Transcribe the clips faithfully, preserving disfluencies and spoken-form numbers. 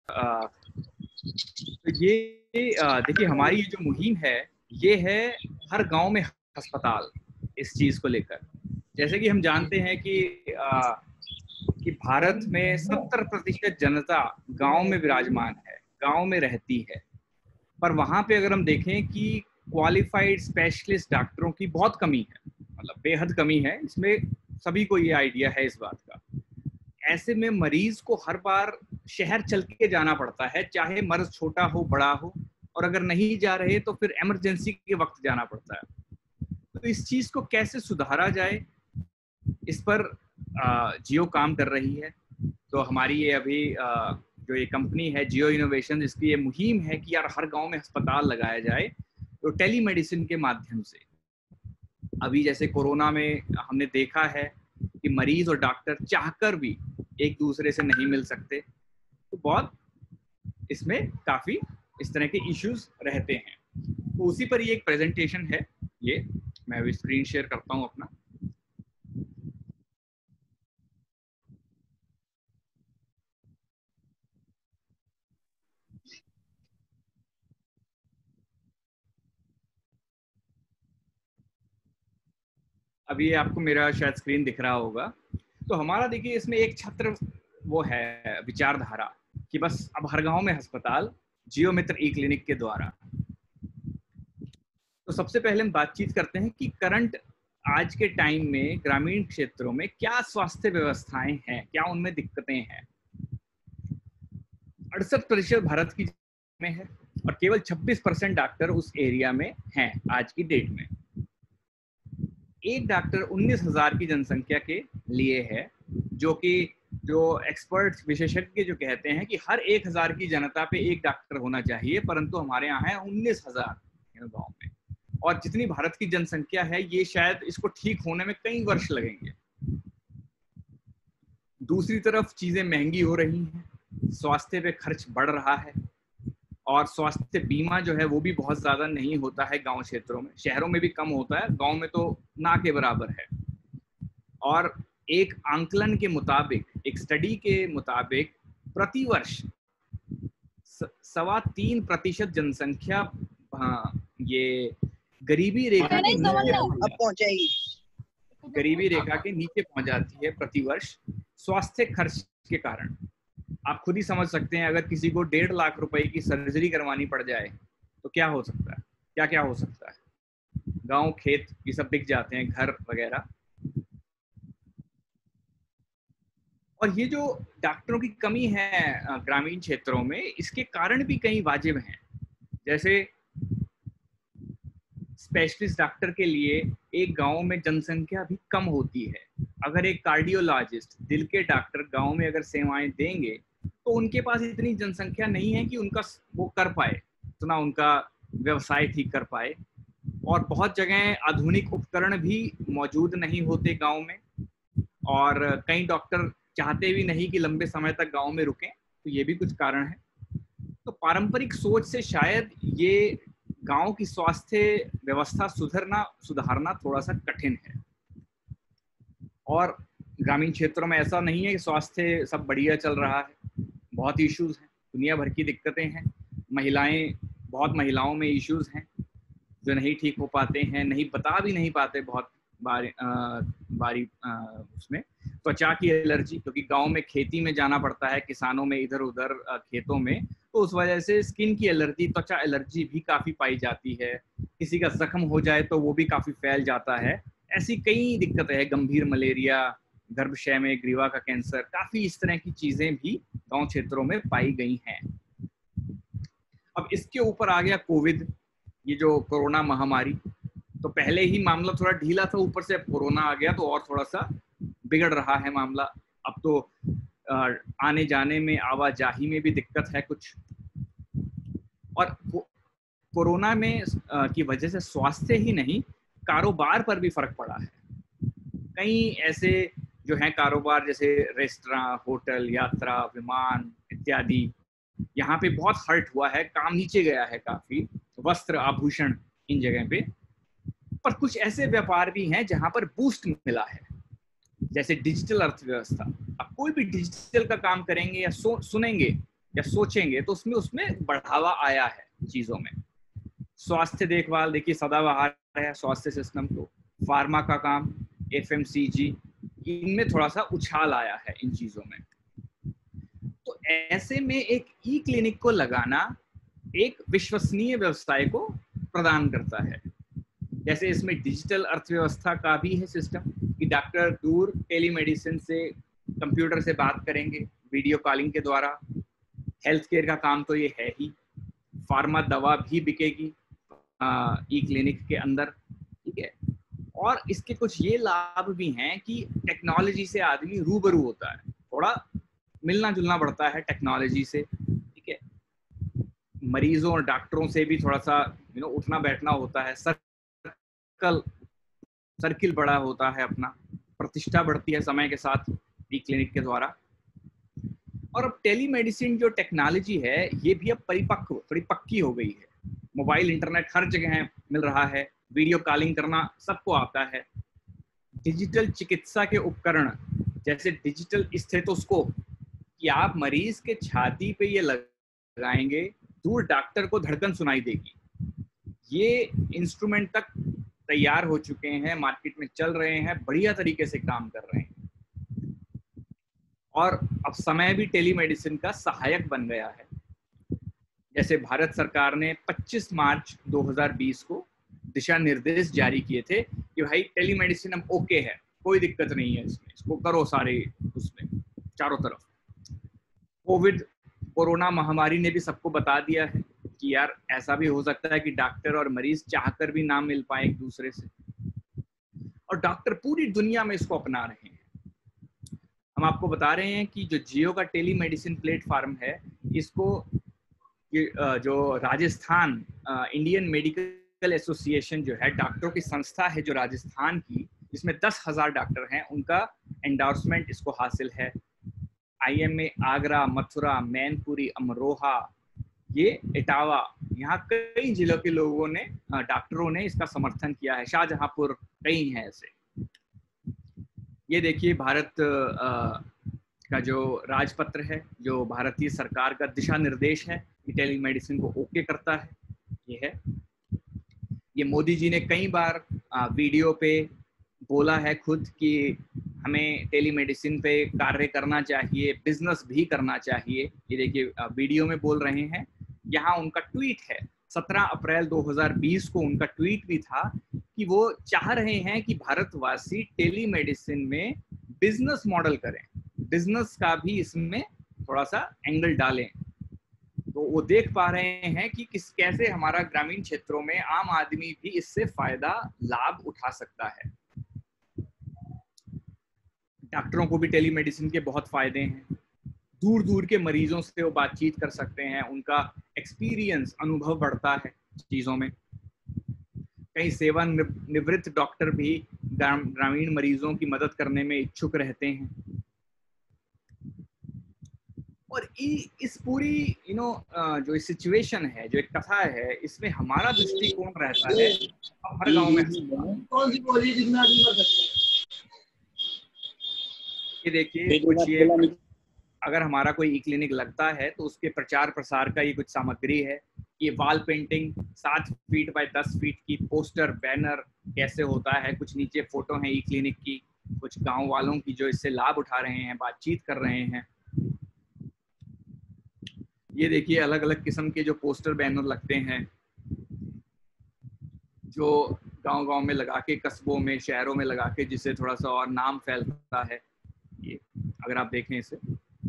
आ, तो ये देखिए हमारी ये जो मुहिम है ये है हर गांव में अस्पताल, इस चीज को लेकर। जैसे कि हम जानते हैं कि आ, कि भारत में सत्तर प्रतिशत जनता गांव में विराजमान है, गांव में रहती है, पर वहां पे अगर हम देखें कि क्वालिफाइड स्पेशलिस्ट डॉक्टरों की बहुत कमी है, मतलब बेहद कमी है, इसमें सभी को ये आइडिया है इस बात का। ऐसे में मरीज को हर बार शहर चल के जाना पड़ता है, चाहे मर्ज छोटा हो बड़ा हो, और अगर नहीं जा रहे तो फिर इमरजेंसी के वक्त जाना पड़ता है। तो इस चीज को कैसे सुधारा जाए, इस पर जियो काम कर रही है। तो हमारी ये अभी जो ये कंपनी है जियो इनोवेशन, इसकी ये मुहिम है कि यार हर गांव में अस्पताल लगाया जाए, तो टेलीमेडिसिन के माध्यम से। अभी जैसे कोरोना में हमने देखा है कि मरीज और डॉक्टर चाहकर भी एक दूसरे से नहीं मिल सकते, तो बहुत इसमें काफी इस तरह के इश्यूज रहते हैं। तो उसी पर ये एक प्रेजेंटेशन है, ये मैं अभी स्क्रीन शेयर करता हूं अपना। अभी ये आपको मेरा शायद स्क्रीन दिख रहा होगा। तो हमारा देखिए इसमें एक छत्र वो है विचारधारा कि बस अब हर गांव में अस्पताल जियो मित्र ई क्लिनिक के द्वारा। तो सबसे पहले हम बातचीत करते हैं कि करंट आज के टाइम में ग्रामीण क्षेत्रों में क्या स्वास्थ्य व्यवस्थाएं हैं, क्या उनमें दिक्कतें हैं। अड़सठ प्रतिशत भारत की में है और केवल छब्बीस परसेंट डॉक्टर उस एरिया में हैं आज की डेट में। एक डॉक्टर उन्नीस हजार की जनसंख्या के लिए है, जो कि जो एक्सपर्ट विशेषज्ञ जो कहते हैं कि हर एक हजार की जनता पे एक डॉक्टर होना चाहिए, परंतु हमारे यहाँ है उन्नीस हजार गाँव में। और जितनी भारत की जनसंख्या है, ये शायद इसको ठीक होने में कई वर्ष लगेंगे। दूसरी तरफ चीजें महंगी हो रही हैं, स्वास्थ्य पे खर्च बढ़ रहा है, और स्वास्थ्य बीमा जो है वो भी बहुत ज्यादा नहीं होता है गांव क्षेत्रों में। शहरों में भी कम होता है, गांव में तो ना के बराबर है। और एक आंकलन के मुताबिक, एक स्टडी के मुताबिक, प्रतिवर्ष सवा तीन प्रतिशत जनसंख्या हाँ, ये गरीबी रेखा के नीचे पहुंच जाएगी, गरीबी रेखा के नीचे पहुंच जाती है प्रतिवर्ष स्वास्थ्य खर्च के कारण। आप खुद ही समझ सकते हैं, अगर किसी को डेढ़ लाख रुपए की सर्जरी करवानी पड़ जाए तो क्या हो सकता है, क्या क्या हो सकता है। गांव खेत ये सब बिक जाते हैं, घर वगैरह। और ये जो डॉक्टरों की कमी है ग्रामीण क्षेत्रों में, इसके कारण भी कई वाजिब हैं। जैसे स्पेशलिस्ट डॉक्टर के लिए एक गांव में जनसंख्या भी कम होती है। अगर एक कार्डियोलॉजिस्ट, दिल के डॉक्टर गांव में अगर सेवाएं देंगे तो उनके पास इतनी जनसंख्या नहीं है कि उनका वो कर पाए, इतना उनका व्यवसाय ठीक कर पाए। और बहुत जगह आधुनिक उपकरण भी मौजूद नहीं होते गांव में, और कई डॉक्टर चाहते भी नहीं कि लंबे समय तक गांव में रुकें, तो ये भी कुछ कारण है। तो पारंपरिक सोच से शायद ये गांव की स्वास्थ्य व्यवस्था सुधरना सुधारना थोड़ा सा कठिन है। और ग्रामीण क्षेत्रों में ऐसा नहीं है कि स्वास्थ्य सब बढ़िया चल रहा है, बहुत इश्यूज हैं, दुनिया भर की दिक्कतें हैं। महिलाएं, बहुत महिलाओं में इश्यूज हैं जो नहीं ठीक हो पाते हैं, नहीं बता भी नहीं पाते बहुत बारी आ, बारी आ, उसमें त्वचा की एलर्जी, क्योंकि गांव में खेती में जाना पड़ता है, किसानों में इधर उधर खेतों में, तो उस वजह से स्किन की एलर्जी, त्वचा एलर्जी भी काफी पाई जाती है। किसी का जख्म हो जाए तो वो भी काफी फैल जाता है। ऐसी कई दिक्कतें हैं, गंभीर मलेरिया, गर्भाशय में ग्रीवा का कैंसर, काफी इस तरह की चीजें भी गांव क्षेत्रों में पाई गई हैं। अब इसके ऊपर आ गया कोविड, ये जो कोरोना महामारी। तो पहले ही मामला थोड़ा ढीला था, ऊपर से अब कोरोना आ गया तो और थोड़ा सा बिगड़ रहा है मामला। अब तो आने जाने में, आवाजाही में भी दिक्कत है कुछ। और कोरोना में की वजह से स्वास्थ्य ही नहीं, कारोबार पर भी फर्क पड़ा है। कई ऐसे जो हैं कारोबार, जैसे रेस्टोरेंट, होटल, यात्रा, विमान इत्यादि, यहाँ पे बहुत हर्ट हुआ है, काम नीचे गया है काफी। वस्त्र, आभूषण, इन जगह पे। पर कुछ ऐसे व्यापार भी हैं जहां पर बूस्ट मिला है, जैसे डिजिटल अर्थव्यवस्था। अब कोई भी डिजिटल का काम करेंगे या सुनेंगे या सोचेंगे तो उसमें उसमें बढ़ावा आया है चीजों में। स्वास्थ्य देखभाल देखिए सदाबहार है स्वास्थ्य सिस्टम को, फार्मा का काम, एफएमसीजी, इनमें थोड़ा सा उछाल आया है इन चीजों में। तो ऐसे में एक ई क्लिनिक को लगाना एक विश्वसनीय व्यवसाय को प्रदान करता है। जैसे इसमें डिजिटल अर्थव्यवस्था का भी है सिस्टम कि डॉक्टर दूर टेलीमेडिसिन से कंप्यूटर से बात करेंगे वीडियो कॉलिंग के द्वारा। हेल्थ केयर का काम तो ये है ही, फार्मा दवा भी बिकेगी ई क्लिनिक के अंदर, ठीक है। और इसके कुछ ये लाभ भी हैं कि टेक्नोलॉजी से आदमी रूबरू होता है, थोड़ा मिलना जुलना बढ़ता है टेक्नोलॉजी से, ठीक है। मरीजों और डॉक्टरों से भी थोड़ा सा यू नो उठना बैठना होता है, सर्कल सर्किल बड़ा होता है, अपना प्रतिष्ठा बढ़ती है समय के साथ ई क्लिनिक के द्वारा। और अब टेलीमेडिसिन जो टेक्नोलॉजी है ये भी अब परिपक्व थोड़ी पक्की हो गई है। मोबाइल इंटरनेट हर जगह मिल रहा है, वीडियो कॉलिंग करना सबको आता है। डिजिटल चिकित्सा के उपकरण जैसे डिजिटल स्टेथोस्कोप कि आप मरीज के छाती पे ये लगाएंगे, दूर डॉक्टर को धड़कन सुनाई देगी। ये इंस्ट्रूमेंट तक तैयार हो चुके हैं, मार्केट में चल रहे हैं, बढ़िया तरीके से काम कर रहे हैं। और अब समय भी टेलीमेडिसिन का सहायक बन गया है। जैसे भारत सरकार ने पच्चीस मार्च दो हज़ार बीस को दिशा निर्देश जारी किए थे कि भाई टेलीमेडिसिन अब ओके है, कोई दिक्कत नहीं है इसमें, इसको करो सारे उसमें चारों तरफ। कोविड कोरोना महामारी ने भी सबको बता दिया है कि यार ऐसा भी हो सकता है कि डॉक्टर और मरीज चाहकर भी ना मिल पाए एक दूसरे से, और डॉक्टर पूरी दुनिया में इसको अपना रहे हैं। हम आपको बता रहे हैं कि जो जियो का टेलीमेडिसिन प्लेटफॉर्म है, इसको जो राजस्थान इंडियन मेडिकल एसोसिएशन जो है, डॉक्टरों की संस्था है जो राजस्थान की, जिसमें दस हजार डॉक्टर हैं, उनका एंडोर्समेंट इसको हासिल है। आईएमए आगरा, मथुरा, मैनपुरी, अमरोहा, ये इटावा, यहाँ कई जिलों के लोगों ने डॉक्टरों ने इसका समर्थन किया है। शाहजहांपुर, कई हैं ऐसे। ये देखिए भारत आ, का जो राजपत्र है, जो भारतीय सरकार का दिशा निर्देश है कि टेलीमेडिसिन को ओके करता है, ये है। ये मोदी जी ने कई बार आ, वीडियो पे बोला है खुद कि हमें टेलीमेडिसिन पे कार्य करना चाहिए, बिजनेस भी करना चाहिए। ये देखिए वीडियो में बोल रहे हैं। यहाँ उनका ट्वीट है, सत्रह अप्रैल दो हज़ार बीस को उनका ट्वीट भी था कि वो चाह रहे हैं कि भारतवासी टेलीमेडिसिन में बिजनेस मॉडल करें, बिजनेस का भी इसमें थोड़ा सा एंगल डालें। तो वो देख पा रहे हैं कि किस कैसे हमारा ग्रामीण क्षेत्रों में आम आदमी भी इससे फायदा लाभ उठा सकता है। डॉक्टरों को भी टेलीमेडिसिन के बहुत फायदे हैं। दूर दूर के मरीजों से वो बातचीत कर सकते हैं, उनका एक्सपीरियंस अनुभव बढ़ता है चीज़ों में। कई सेवा निवृत्त डॉक्टर भी ग्रामीण मरीजों की मदद करने में इच्छुक रहते हैं। और इस पूरी यू नो जो सिचुएशन है, जो एक कथा है, इसमें हमारा दृष्टिकोण रहता है हर गांव में। ये देखिए कुछ ये, अगर हमारा कोई ई क्लिनिक लगता है तो उसके प्रचार प्रसार का ये कुछ सामग्री है। ये वॉल पेंटिंग सात फीट बाय दस फीट की, पोस्टर बैनर कैसे होता है, कुछ नीचे फोटो है ई क्लिनिक की, कुछ गांव वालों की जो इससे लाभ उठा रहे हैं, बातचीत कर रहे हैं। ये देखिए अलग अलग किस्म के जो पोस्टर बैनर लगते हैं, जो गांव गांव में लगा के, कस्बों में, शहरों में लगा के, जिससे थोड़ा सा और नाम फैलता है। ये अगर आप देखें इसे,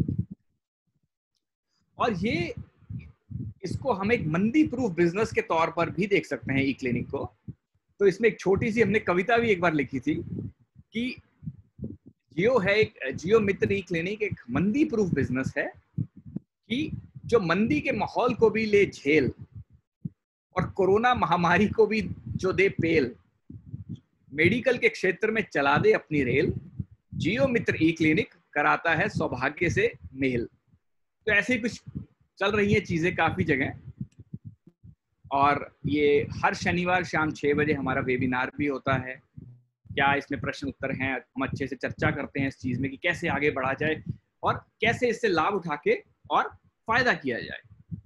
और ये इसको हम एक मंदी प्रूफ बिजनेस के तौर पर भी देख सकते हैं ई क्लिनिक को। तो इसमें एक छोटी सी हमने कविता भी एक बार लिखी थी कि जियो है एक जियो मित्र ई क्लिनिक एक मंदी प्रूफ बिजनेस है कि जो मंदी के माहौल को भी ले झेल और कोरोना महामारी को भी जो दे पेल, मेडिकल के क्षेत्र में चला दे अपनी रेल, जियो मित्र ई क्लिनिक कराता है सौभाग्य से मेल। तो ऐसे ही कुछ चल रही है चीजें काफी जगह। और ये हर शनिवार शाम छह बजे हमारा वेबिनार भी होता है। क्या इसमें प्रश्न उत्तर हैं, हम अच्छे से चर्चा करते हैं इस चीज में कि कैसे आगे बढ़ा जाए और कैसे इससे लाभ उठा के और फायदा किया जाए।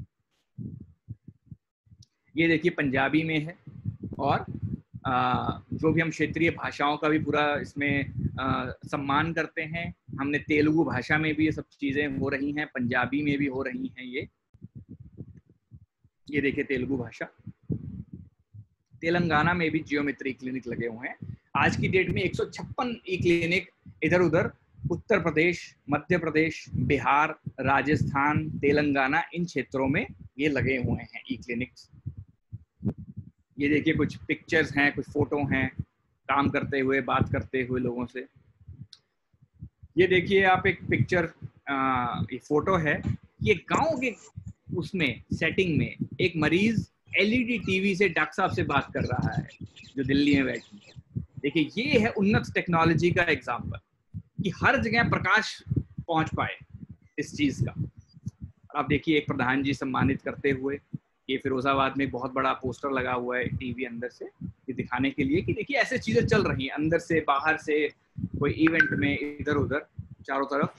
ये देखिए पंजाबी में है, और आ, जो भी हम क्षेत्रीय भाषाओं का भी पूरा इसमें आ, सम्मान करते हैं। हमने तेलुगु भाषा में भी ये सब चीजें हो रही हैं, पंजाबी में भी हो रही हैं। ये ये देखिए तेलुगु भाषा। तेलंगाना में भी जियोमेट्री क्लिनिक लगे हुए हैं। आज की डेट में एक सौ छप्पन ई क्लिनिक इधर उधर उत्तर प्रदेश, मध्य प्रदेश, बिहार, राजस्थान, तेलंगाना, इन क्षेत्रों में ये लगे हुए हैं ई क्लिनिक्स। ये देखिए कुछ पिक्चर्स हैं, कुछ फोटो हैं काम करते हुए, बात करते हुए लोगों से। ये देखिए आप एक पिक्चर, ये फोटो है, ये गांव के उसमें सेटिंग में एक मरीज एलईडी टीवी से डॉक्टर साहब से बात कर रहा है जो दिल्ली में बैठी है। देखिए ये है उन्नत टेक्नोलॉजी का एग्जाम्पल, कि हर जगह प्रकाश पहुंच पाए इस चीज का। आप देखिए एक प्रधान जी सम्मानित करते हुए, ये फिरोजाबाद में बहुत बड़ा पोस्टर लगा हुआ है टीवी अंदर से, ये दिखाने के लिए कि देखिए ऐसे चीजें चल रही हैं अंदर से बाहर से, कोई इवेंट में इधर उधर चारों तरफ।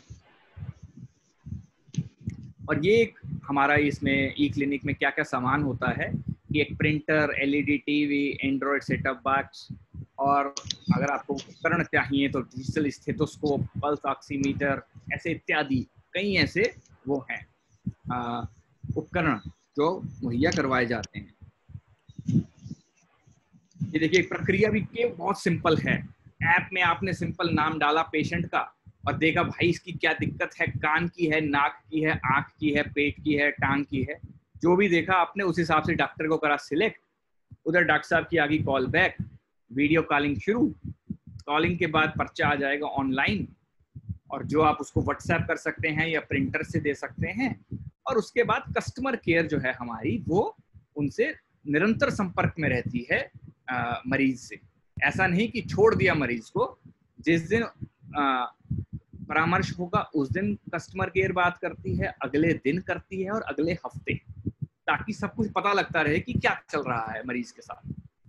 और ये एक हमारा इसमें ई क्लिनिक में क्या क्या सामान होता है कि एक printer, LED TV, Android setup box, और अगर आपको उपकरण चाहिए तो डिजिटल स्टेथोस्कोप, पल्स ऑक्सीमीटर, ऐसे इत्यादि कई ऐसे वो हैं उपकरण जो मुहैया करवाए जाते हैं। ये देखिए प्रक्रिया भी के बहुत सिंपल है। ऐप में आपने सिंपल नाम डाला पेशेंट का और देखा भाई इसकी क्या दिक्कत है, कान की है, नाक की है, आंख की है, पेट की है, टांग की है, जो भी देखा आपने उस हिसाब से डॉक्टर को करा सिलेक्ट। उधर डॉक्टर साहब की आ गई कॉल बैक, वीडियो कॉलिंग शुरू, कॉलिंग के बाद पर्चा आ जाएगा ऑनलाइन, और जो आप उसको व्हाट्सएप कर सकते हैं या प्रिंटर से दे सकते हैं। और उसके बाद कस्टमर केयर जो है हमारी, वो उनसे निरंतर संपर्क में रहती है आ, मरीज से। ऐसा नहीं कि छोड़ दिया मरीज को, जिस दिन आ, परामर्श होगा उस दिन कस्टमर केयर बात करती है, अगले दिन करती है और अगले हफ्ते, ताकि सब कुछ पता लगता रहे कि क्या चल रहा है मरीज के साथ।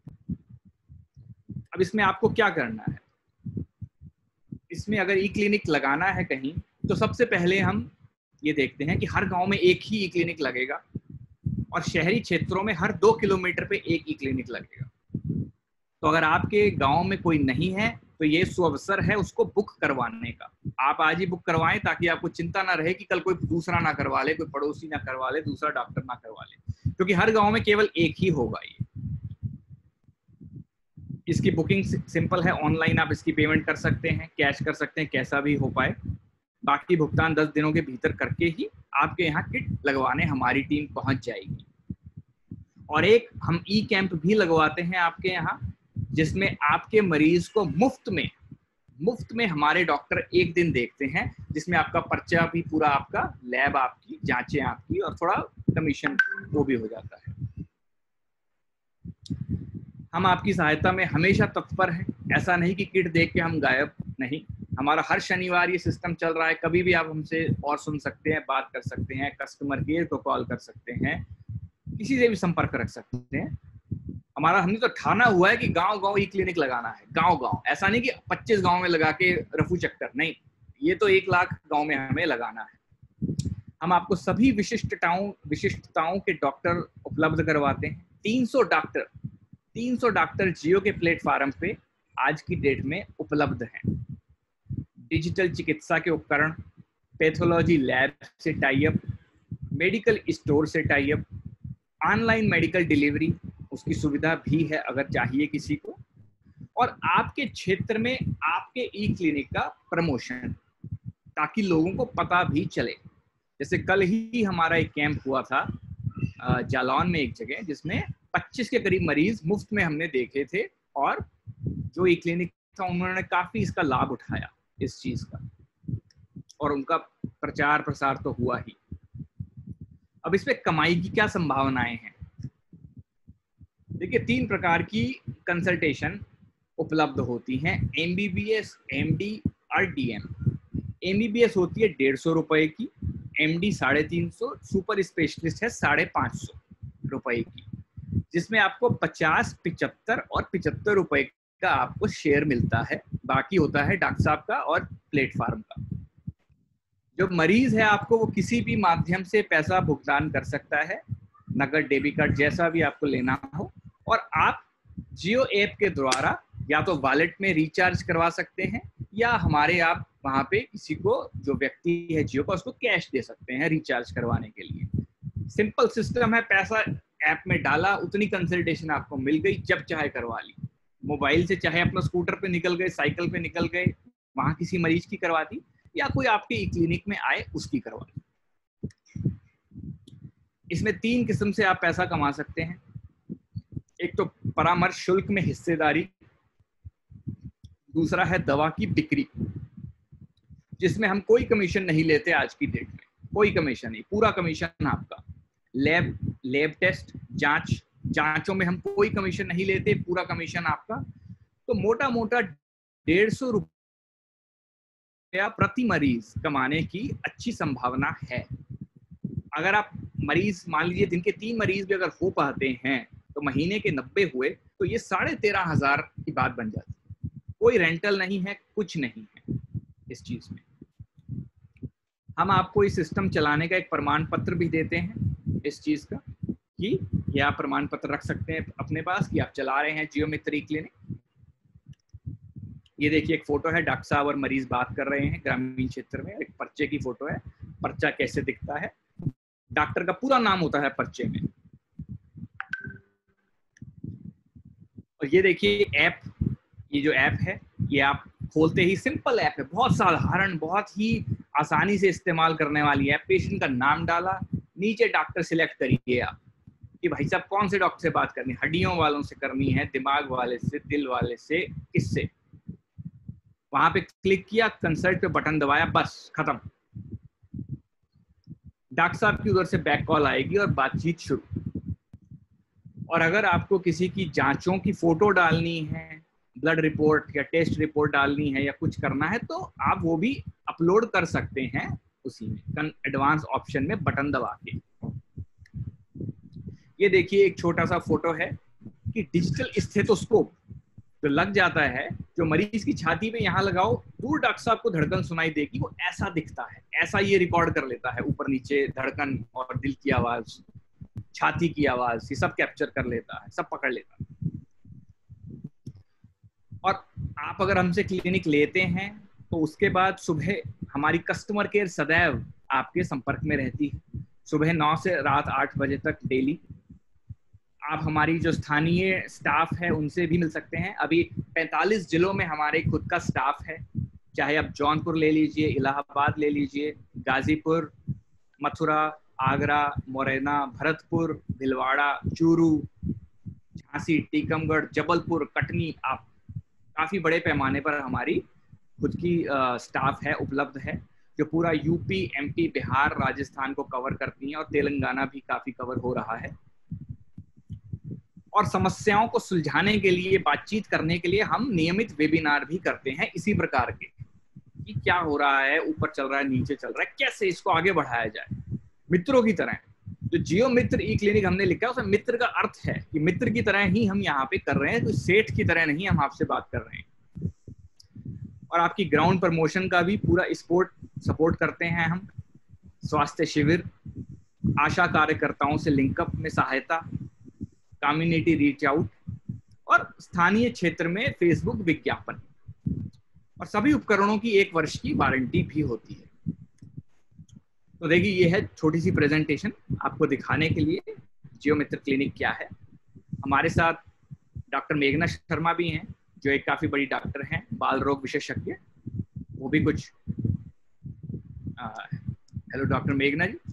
अब इसमें आपको क्या करना है, इसमें अगर ई क्लिनिक लगाना है कहीं, तो सबसे पहले हम ये देखते हैं कि हर गांव में एक ही ई क्लिनिक लगेगा, और शहरी क्षेत्रों में हर दो किलोमीटर पे एक ई क्लिनिक लगेगा। तो अगर आपके गांव में कोई नहीं है तो ये सुअवसर है उसको बुक करवाने का। आप आज ही बुक करवाएं ताकि आपको चिंता ना रहे कि कल कोई दूसरा ना करवा ले, कोई पड़ोसी ना करवा ले, दूसरा डॉक्टर ना करवा ले, क्योंकि हर गांव में केवल एक ही होगा। ये इसकी बुकिंग सिंपल है, ऑनलाइन आप इसकी पेमेंट कर सकते हैं, कैश कर सकते हैं, कैसा भी हो पाए। बाकी भुगतान दस दिनों के भीतर करके ही आपके यहाँ किट लगवाने हमारी टीम पहुंच जाएगी। और एक हम ई कैंप भी लगवाते हैं आपके यहाँ, जिसमें आपके मरीज को मुफ्त में मुफ्त में हमारे डॉक्टर एक दिन देखते हैं, जिसमें आपका पर्चा भी पूरा, आपका लैब आपकी, जांचें आपकी, और थोड़ा कमीशन वो भी हो जाता है। हम आपकी सहायता में हमेशा तत्पर हैं। ऐसा नहीं कि किट देख के हम गायब, नहीं। हमारा हर शनिवार ये सिस्टम चल रहा है, कभी भी आप हमसे और सुन सकते हैं, बात कर सकते हैं, कस्टमर केयर को कॉल कर सकते हैं, किसी से भी संपर्क रख सकते हैं। हमारा हमने तो ठाना हुआ है कि गांव गांव ई क्लिनिक लगाना है, गांव गांव। ऐसा नहीं कि पच्चीस गांव में लगा के रफू चक्कर, नहीं, ये तो एक लाख गांव में हमें लगाना है। हम आपको सभी विशिष्टताओं विशिष्टताओं के डॉक्टर उपलब्ध करवाते हैं। तीन सौ डॉक्टर तीन सौ डॉक्टर जियो के प्लेटफॉर्म पे आज की डेट में उपलब्ध हैं। डिजिटल चिकित्सा के उपकरण, पैथोलॉजी लैब से टाई अप, मेडिकल स्टोर से tie up, online medical delivery, उसकी सुविधा भी है अगर चाहिए किसी को, और आपके क्षेत्र में आपके ई क्लिनिक का प्रमोशन, ताकि लोगों को पता भी चले। जैसे कल ही हमारा एक कैंप हुआ था जालौन में एक जगह, जिसमें पच्चीस के करीब मरीज मुफ्त में हमने देखे थे, और जो ई क्लिनिक था उन्होंने काफी इसका लाभ उठाया इस चीज का, और उनका प्रचार प्रसार तो हुआ ही। अब इसमें कमाई की क्या संभावनाएं हैं? देखिए तीन प्रकार की कंसल्टेशन उपलब्ध होती हैं, एमबीबीएस, एमडी और डीएम। एमबीबीएस होती है डेढ़ सौ रुपए की, एमडी साढ़े तीन सौ, सुपर स्पेशलिस्ट है साढ़े पाँच सौ रुपए की, जिसमें आपको पचास, पिचहत्तर और पिचहत्तर रुपए का आपको शेयर मिलता है। बाकी होता है डॉक्टर साहब का और प्लेटफॉर्म का। जो मरीज है आपको वो किसी भी माध्यम से पैसा भुगतान कर सकता है, नगद, डेबिट कार्ड, जैसा भी आपको लेना हो। और आप जियो ऐप के द्वारा या तो वॉलेट में रिचार्ज करवा सकते हैं, या हमारे आप वहां पे किसी को, जो व्यक्ति है जियो का, उसको कैश दे सकते हैं रिचार्ज करवाने के लिए। सिंपल सिस्टम है, पैसा ऐप में डाला, उतनी कंसल्टेशन आपको मिल गई, जब चाहे करवा ली। मोबाइल से चाहे अपना स्कूटर पे निकल गए, साइकिल पे निकल गए, वहां किसी मरीज की करवा दी, या कोई आपके क्लिनिक में आए उसकी करवा दी। इसमें तीन किस्म से आप पैसा कमा सकते हैं। एक तो परामर्श शुल्क में हिस्सेदारी, दूसरा है दवा की बिक्री, जिसमें हम कोई कमीशन नहीं लेते आज की डेट में, कोई कमीशन नहीं, पूरा कमीशन आपका। लैब लैब टेस्ट, जांच, जांचों में हम कोई कमीशन नहीं लेते, पूरा कमीशन आपका। तो मोटा मोटा डेढ़ सौ रुपया प्रति मरीज कमाने की अच्छी संभावना है। अगर आप मरीज, मान लीजिए दिन के तीन मरीज भी अगर हो पाते हैं, तो महीने के नब्बे हुए, तो ये साढ़े तेरह हजार की बात बन जाती है। कोई रेंटल नहीं है, कुछ नहीं है इस चीज में। हम आपको इस सिस्टम चलाने का एक प्रमाण पत्र भी देते हैं इस चीज का, कि ये आप प्रमाण पत्र रख सकते हैं अपने पास कि आप चला रहे हैं जियो मित्र क्लिनिक। ये देखिए एक फोटो है, डॉक्टर साहब और मरीज बात कर रहे हैं ग्रामीण क्षेत्र में। एक पर्चे की फोटो है, पर्चा कैसे दिखता है, डॉक्टर का पूरा नाम होता है पर्चे में। और ये देखिए ऐप, ये जो ऐप है, ये आप खोलते ही, सिंपल ऐप है, बहुत साधारण, बहुत ही आसानी से इस्तेमाल करने वाली ऐप। पेशेंट का नाम डाला, नीचे डॉक्टर सिलेक्ट करिए आप कि भाई साहब कौन से डॉक्टर से बात करनी है, हड्डियों वालों से करनी है, दिमाग वाले से, दिल वाले से, किससे। वहां पे क्लिक किया, कंसल्ट पे बटन दबाया, बस खत्म। डॉक्टर साहब की उधर से बैक कॉल आएगी और बातचीत शुरू। और अगर आपको किसी की जांचों की फोटो डालनी है, ब्लड रिपोर्ट या टेस्ट रिपोर्ट डालनी है, या कुछ करना है, तो आप वो भी अपलोड कर सकते हैं उसी में, एडवांस ऑप्शन में बटन दबा के। ये देखिए एक छोटा सा फोटो है कि डिजिटल स्टेथोस्कोप जो लग जाता है, जो मरीज की छाती पे यहाँ लगाओ, दूर डॉक्टर साहब को धड़कन सुनाई देगी, वो ऐसा दिखता है, ऐसा ये रिकॉर्ड कर लेता है, ऊपर नीचे धड़कन और दिल की आवाज, छाती की आवाज, ये सब कैप्चर कर लेता है, सब पकड़ लेता है। और आप अगर हमसे क्लिनिक लेते हैं, तो उसके बाद सुबह हमारी कस्टमर केयर सदैव आपके संपर्क में रहती है, सुबह नौ से रात आठ बजे तक डेली। आप हमारी जो स्थानीय स्टाफ है उनसे भी मिल सकते हैं। अभी पैंतालीस जिलों में हमारे खुद का स्टाफ है, चाहे आप जौनपुर ले लीजिए, इलाहाबाद ले लीजिए, गाजीपुर, मथुरा, आगरा, मुरैना, भरतपुर, भिलवाड़ा, चूरू, झांसी, टीकमगढ़, जबलपुर, कटनी, आप काफी बड़े पैमाने पर हमारी खुद की स्टाफ है, उपलब्ध है, जो पूरा यूपी, एमपी, बिहार, राजस्थान को कवर करती हैं, और तेलंगाना भी काफी कवर हो रहा है। और समस्याओं को सुलझाने के लिए, बातचीत करने के लिए हम नियमित वेबिनार भी करते हैं इसी प्रकार के, कि क्या हो रहा है, ऊपर चल रहा है, नीचे चल रहा है, कैसे इसको आगे बढ़ाया जाए, मित्रों की तरह। जो जियो मित्र ई क्लिनिक हमने लिखा है, उसमें मित्र का अर्थ है कि मित्र की तरह ही हम यहाँ पे कर रहे हैं, कोई सेठ की तरह नहीं हम आपसे बात कर रहे हैं। और आपकी ग्राउंड प्रमोशन का भी पूरा स्पोर्ट सपोर्ट करते हैं हम। स्वास्थ्य शिविर, आशा कार्यकर्ताओं से लिंकअप में सहायता, कम्युनिटी रीच आउट, और स्थानीय क्षेत्र में फेसबुक विज्ञापन, और सभी उपकरणों की एक वर्ष की वारंटी भी होती है। तो देखिए ये है छोटी सी प्रेजेंटेशन आपको दिखाने के लिए जियो मित्र क्लिनिक क्या है। हमारे साथ डॉक्टर मेघना शर्मा भी हैं, जो एक काफी बड़ी डॉक्टर हैं, बाल रोग विशेषज्ञ। वो भी कुछ, हेलो डॉक्टर मेघना जी।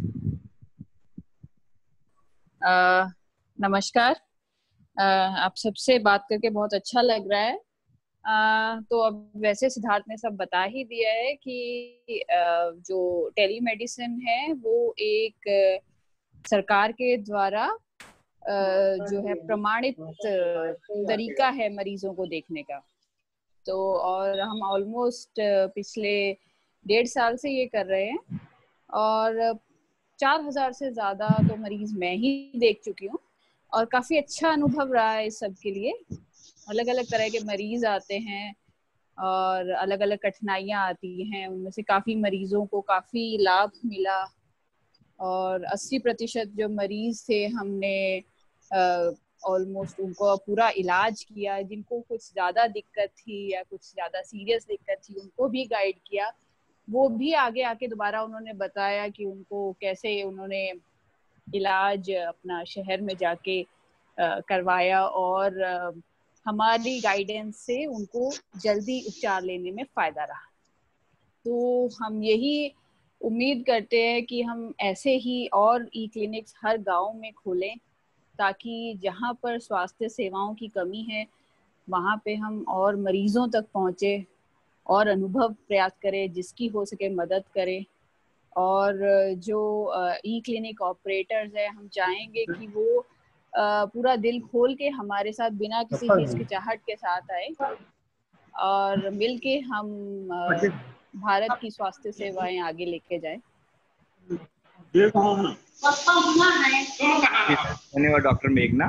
आ, नमस्कार। आ, आप सबसे बात करके बहुत अच्छा लग रहा है। आ, तो अब वैसे सिद्धार्थ ने सब बता ही दिया है कि आ, जो टेलीमेडिसिन है वो एक आ, सरकार के द्वारा आ, जो है प्रमाणित तरीका है मरीजों को देखने का। तो और हम ऑलमोस्ट पिछले डेढ़ साल से ये कर रहे हैं, और चार हजार से ज्यादा तो मरीज मैं ही देख चुकी हूँ, और काफी अच्छा अनुभव रहा है इस सब के लिए। अलग अलग तरह के मरीज आते हैं, और अलग अलग कठिनाइयाँ आती हैं, उनमें से काफ़ी मरीजों को काफ़ी लाभ मिला और अस्सी प्रतिशत जो मरीज थे हमने ऑलमोस्ट उनको पूरा इलाज किया। जिनको कुछ ज़्यादा दिक्कत थी या कुछ ज़्यादा सीरियस दिक्कत थी उनको भी गाइड किया। वो भी आगे आके दोबारा उन्होंने बताया कि उनको कैसे उन्होंने इलाज अपना शहर में जाके करवाया और हमारी गाइडेंस से उनको जल्दी उपचार लेने में फ़ायदा रहा। तो हम यही उम्मीद करते हैं कि हम ऐसे ही और ई क्लिनिक्स हर गांव में खोलें, ताकि जहां पर स्वास्थ्य सेवाओं की कमी है वहां पे हम और मरीजों तक पहुंचे और अनुभव प्रयास करें, जिसकी हो सके मदद करें। और जो ई क्लिनिक ऑपरेटर्स है, हम चाहेंगे कि वो पूरा दिल खोल के हमारे साथ बिना किसी हिचकिचाहट के साथ आए और मिलके हम भारत की स्वास्थ्य सेवाएं आगे लेके जाए। धन्यवाद डॉक्टर मेघना।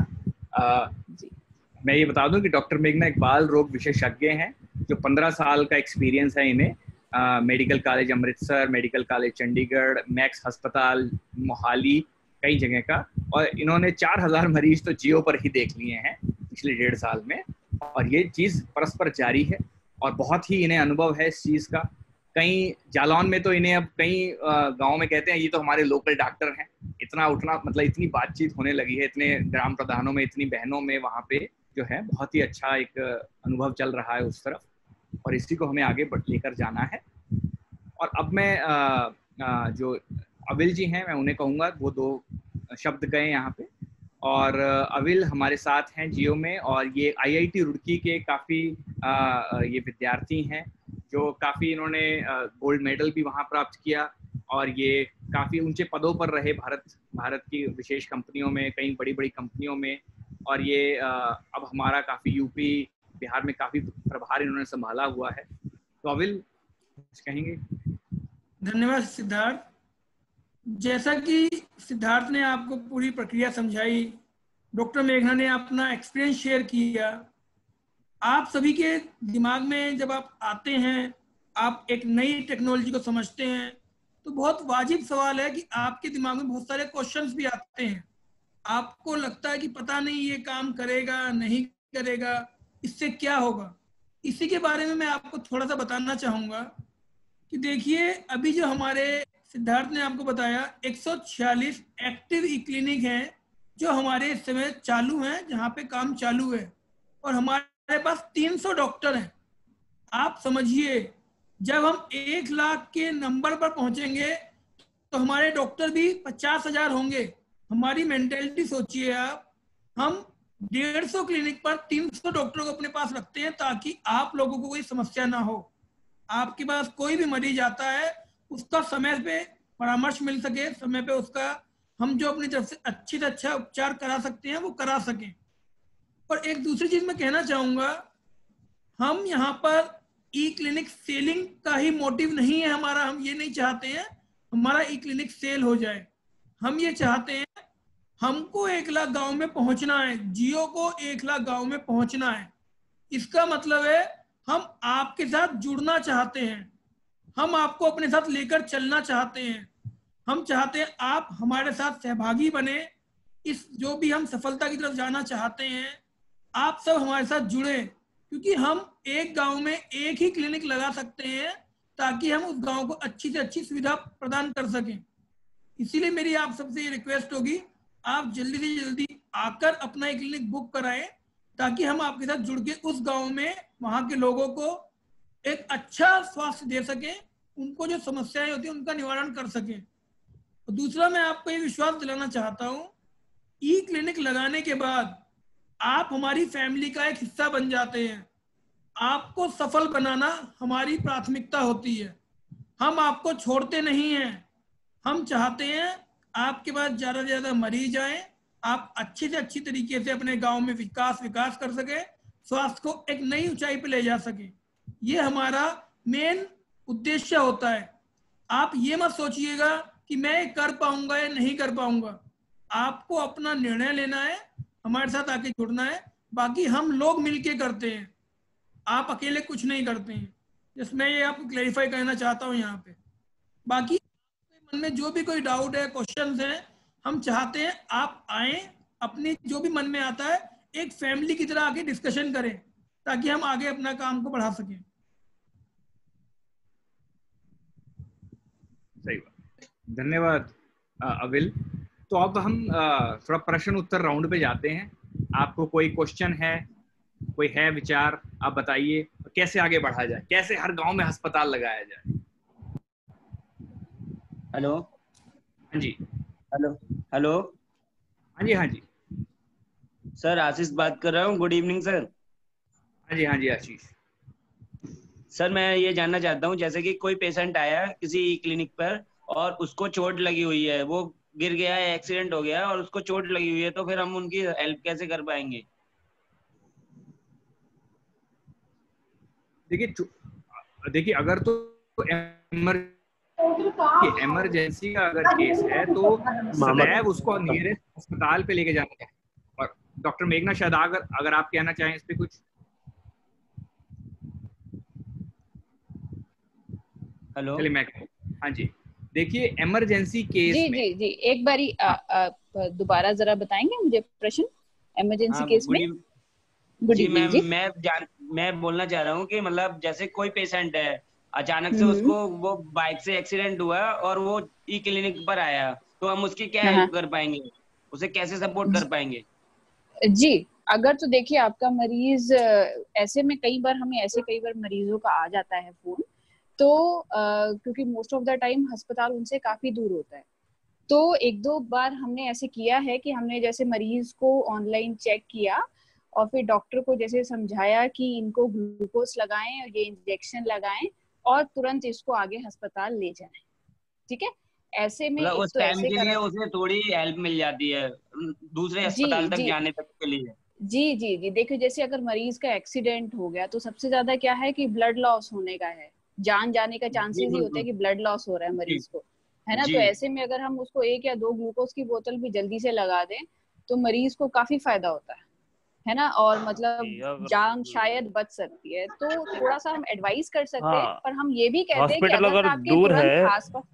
जी मैं ये बता दूं कि डॉक्टर मेघना एक बाल रोग विशेषज्ञ हैं जो पंद्रह साल का एक्सपीरियंस है इन्हें। Medical college Amritsar, medical college Chandigarh, Max अस्पताल मोहाली, कई जगह का, और इन्होंने चार हजार मरीज तो जियो पर ही देख लिए हैं पिछले डेढ़ साल में। और ये चीज़ परस्पर जारी है और बहुत ही इन्हें अनुभव है इस चीज़ का। कई जालौन में तो इन्हें अब कई गांव में कहते हैं ये तो हमारे लोकल डॉक्टर हैं। इतना उठना मतलब इतनी बातचीत होने लगी है, इतने ग्राम प्रधानों में, इतनी बहनों में वहाँ पे जो है बहुत ही अच्छा एक अनुभव चल रहा है उस तरफ, और इसी को हमें आगे लेकर जाना है। और अब मैं आ, आ, जो अविल जी हैं मैं उन्हें कहूँगा, वो दो शब्द गए यहाँ पे। और अविल हमारे साथ हैं जियो में, और ये आईआईटी रुड़की के काफ़ी ये विद्यार्थी हैं जो काफ़ी इन्होंने गोल्ड मेडल भी वहाँ प्राप्त किया, और ये काफ़ी ऊंचे पदों पर रहे भारत भारत की विशेष कंपनियों में, कई बड़ी बड़ी कंपनियों में। और ये अब हमारा काफ़ी यूपी बिहार में काफ़ी प्रभार इन्होंने संभाला हुआ है। तो अविल कुछ कहेंगे? धन्यवाद सिद्धार्थ। जैसा कि सिद्धार्थ ने आपको पूरी प्रक्रिया समझाई, डॉक्टर मेघना ने अपना एक्सपीरियंस शेयर किया, आप सभी के दिमाग में जब आप आते हैं, आप एक नई टेक्नोलॉजी को समझते हैं, तो बहुत वाजिब सवाल है कि आपके दिमाग में बहुत सारे क्वेश्चंस भी आते हैं। आपको लगता है कि पता नहीं ये काम करेगा नहीं करेगा, इससे क्या होगा। इसी के बारे में मैं आपको थोड़ा सा बताना चाहूँगा कि देखिए, अभी जो हमारे सिद्धार्थ ने आपको बताया एक सौ छियालीस एक्टिव ई क्लिनिक हैं जो हमारे इस समय चालू हैं, जहाँ पे काम चालू है, और हमारे पास तीन सौ डॉक्टर हैं। आप समझिए, जब हम एक लाख के नंबर पर पहुंचेंगे तो हमारे डॉक्टर भी पचास हजार होंगे। हमारी मेंटेलिटी सोचिए आप, हम डेढ़ सौ क्लिनिक पर तीन सौ डॉक्टरों को अपने पास रखते हैं ताकि आप लोगों को कोई समस्या ना हो। आपके पास कोई भी मरीज आता है, उसका समय पे परामर्श मिल सके, समय पे उसका हम जो अपनी तरफ से अच्छी से अच्छा उपचार करा सकते हैं वो करा सकें। और एक दूसरी चीज मैं कहना चाहूँगा, हम यहाँ पर ई क्लिनिक सेलिंग का ही मोटिव नहीं है हमारा। हम ये नहीं चाहते हैं हमारा ई क्लिनिक सेल हो जाए। हम ये चाहते हैं हमको एक लाख गांव में पहुंचना है, जियो को एक लाख गांव में पहुंचना है। इसका मतलब है हम आपके साथ जुड़ना चाहते हैं, हम आपको अपने साथ लेकर चलना चाहते हैं। हम चाहते हैं आप हमारे साथ सहभागी बने, इस जो भी हम सफलता की तरफ जाना चाहते हैं, आप सब हमारे साथ जुड़े, क्योंकि हम एक गांव में एक ही क्लिनिक लगा सकते हैं ताकि हम उस गांव को अच्छी से अच्छी सुविधा प्रदान कर सकें। इसीलिए मेरी आप सबसे ये रिक्वेस्ट होगी, आप जल्दी से जल्दी आकर अपना एक क्लिनिक बुक कराएं ताकि हम आपके साथ जुड़ के उस गांव में वहां के लोगों को एक अच्छा स्वास्थ्य दे सकें, उनको जो समस्याएं होती हैं उनका निवारण कर सकें। और दूसरा, मैं आपको ये विश्वास दिलाना चाहता हूँ, ई क्लिनिक लगाने के बाद आप हमारी फैमिली का एक हिस्सा बन जाते हैं। आपको सफल बनाना हमारी प्राथमिकता होती है। हम आपको छोड़ते नहीं हैं। हम चाहते हैं आपके पास ज़्यादा से ज़्यादा मरीज आए, आप अच्छी से अच्छी तरीके से अपने गांव में विकास विकास कर सके, स्वास्थ्य को एक नई ऊंचाई पर ले जा सके। ये हमारा मेन उद्देश्य होता है। आप ये मत सोचिएगा कि मैं कर पाऊंगा या नहीं कर पाऊंगा। आपको अपना निर्णय लेना है, हमारे साथ आके जुड़ना है, बाकी हम लोग मिलके करते हैं। आप अकेले कुछ नहीं करते हैं। जिसमें ये आपको क्लैरिफाई करना चाहता हूँ यहाँ पे। बाकी मन में जो भी कोई डाउट है, क्वेश्चंस हैं, हम चाहते हैं आप आए, अपनी जो भी मन में आता है एक फैमिली की तरह आके डिस्कशन करें, ताकि हम आगे अपना काम को बढ़ा सकें। सही बात, धन्यवाद अविल। तो अब हम थोड़ा प्रश्न उत्तर राउंड पे जाते हैं। आपको कोई क्वेश्चन है, कोई है विचार, आप बताइए कैसे आगे बढ़ा जाए, कैसे हर गांव में अस्पताल लगाया जाए। हेलो। हाँ जी। Hello hello. हाँ जी हाँ जी सर आशीष बात कर रहा हूँ। Good evening sir. हाँ जी हाँ जी आशीष। सर मैं ये जानना चाहता हूँ, जैसे कि कोई पेशेंट आया किसी क्लिनिक पर और उसको चोट लगी हुई है, वो गिर गया है, एक्सीडेंट हो गया और उसको चोट लगी हुई है, तो फिर हम उनकी हेल्प कैसे कर पाएंगे? देखिए देखिए अगर तो इमरजेंसी का अगर केस है तो सदैव उसको नियरेस्ट अस्पताल पे लेके जाना है। और डॉक्टर मेघना शायद अगर अगर आप कहना चाहें इस पे कुछ। हेलो। चलिए मैं, हाँ जी, देखिए इमरजेंसी केस जी में जी जी एक बारी दोबारा जरा बताएंगे मुझे प्रश्न, इमरजेंसी हाँ, केस में। गुड जी इवनिंग मैम, जी। मैं जान मैं बोलना चाह रहा हूँ कि मतलब जैसे कोई पेशेंट है, अचानक से उसको वो बाइक से एक्सीडेंट हुआ और वो ई क्लिनिक पर आया, तो हम उसकी क्या हाँ हेल्प कर पाएंगे, उसे कैसे सपोर्ट कर पाएंगे? जी, अगर तो देखिए आपका मरीज ऐसे में, कई बार हमें ऐसे कई बार मरीजों का आ जाता है फोन, तो uh, क्योंकि मोस्ट ऑफ द टाइम अस्पताल उनसे काफी दूर होता है, तो एक दो बार हमने ऐसे किया है कि हमने जैसे मरीज को ऑनलाइन चेक किया और फिर डॉक्टर को जैसे समझाया कि इनको ग्लूकोज लगाएं और ये इंजेक्शन लगाएं और तुरंत इसको आगे अस्पताल ले जाएं। ठीक है, ऐसे में मतलब एक उस तो टाइम ऐसे के लिए करा। उसे थोड़ी हेल्प मिल जाती है दूसरे जी अस्पताल तक जी जाने तक के लिए। जी जी जी देखिए, जैसे अगर मरीज का एक्सीडेंट हो गया तो सबसे ज्यादा क्या है कि ब्लड लॉस होने का है, जान जाने का जी चांसेस ही होता है बिल्कुल। कि ब्लड लॉस हो रहा है जी मरीज को, है ना। जी तो ऐसे में अगर हम उसको एक या दो ग्लूकोज की बोतल भी जल्दी से लगा दें तो मरीज को काफी फायदा होता है है ना, और मतलब जान शायद बच सकती है। तो थोड़ा सा हम एडवाइस कर सकते हैं, हाँ, पर हम ये भी कहते हैं कि हॉस्पिटल अगर अगर आपके दूर तुरंत है आसपास।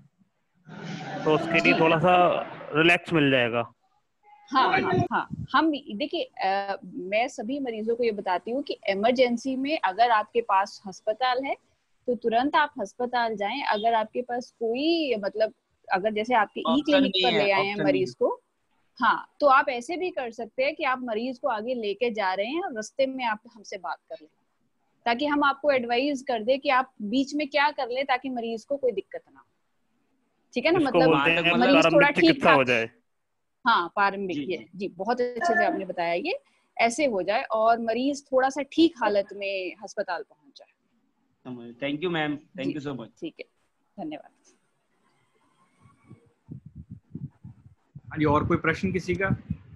तो उसके लिए जी थोड़ा सा रिलैक्स मिल जाएगा। हाँ हाँ हाँ हम देखिए, मैं सभी मरीजों को ये बताती हूँ कि इमरजेंसी में अगर आपके पास अस्पताल है तो तुरंत आप अस्पताल जाएं। अगर आपके पास कोई मतलब, अगर जैसे आपके ई ऑप्शन क्लिनिक नहीं पर है, ले आए हैं ऑप्शन नहीं मरीज है। को, हाँ, तो आप ऐसे भी कर सकते हैं कि आप मरीज को आगे लेके जा रहे हैं और रास्ते में आप हमसे बात कर लें, ताकि हम आपको एडवाइस कर दे कि आप बीच में क्या कर ले ताकि मरीज को कोई दिक्कत ना हो। ठीक है ना, इसको मतलब बोलते वहां तक हैं मतलब। मरीज थोड़ा प्रारंभिक ठीक चिकित्सा ठाक। हो जाए। हाँ, प्रारंभिक, जी ये जी जी बहुत अच्छे से आपने बताया, ये ऐसे हो जाए और मरीज थोड़ा सा ठीक हालत में अस्पताल पहुंच जाए। थैंक यू मैम, थैंक जी यू सो मच। ठीक है, धन्यवाद। हाँ जी, और कोई प्रश्न किसी का?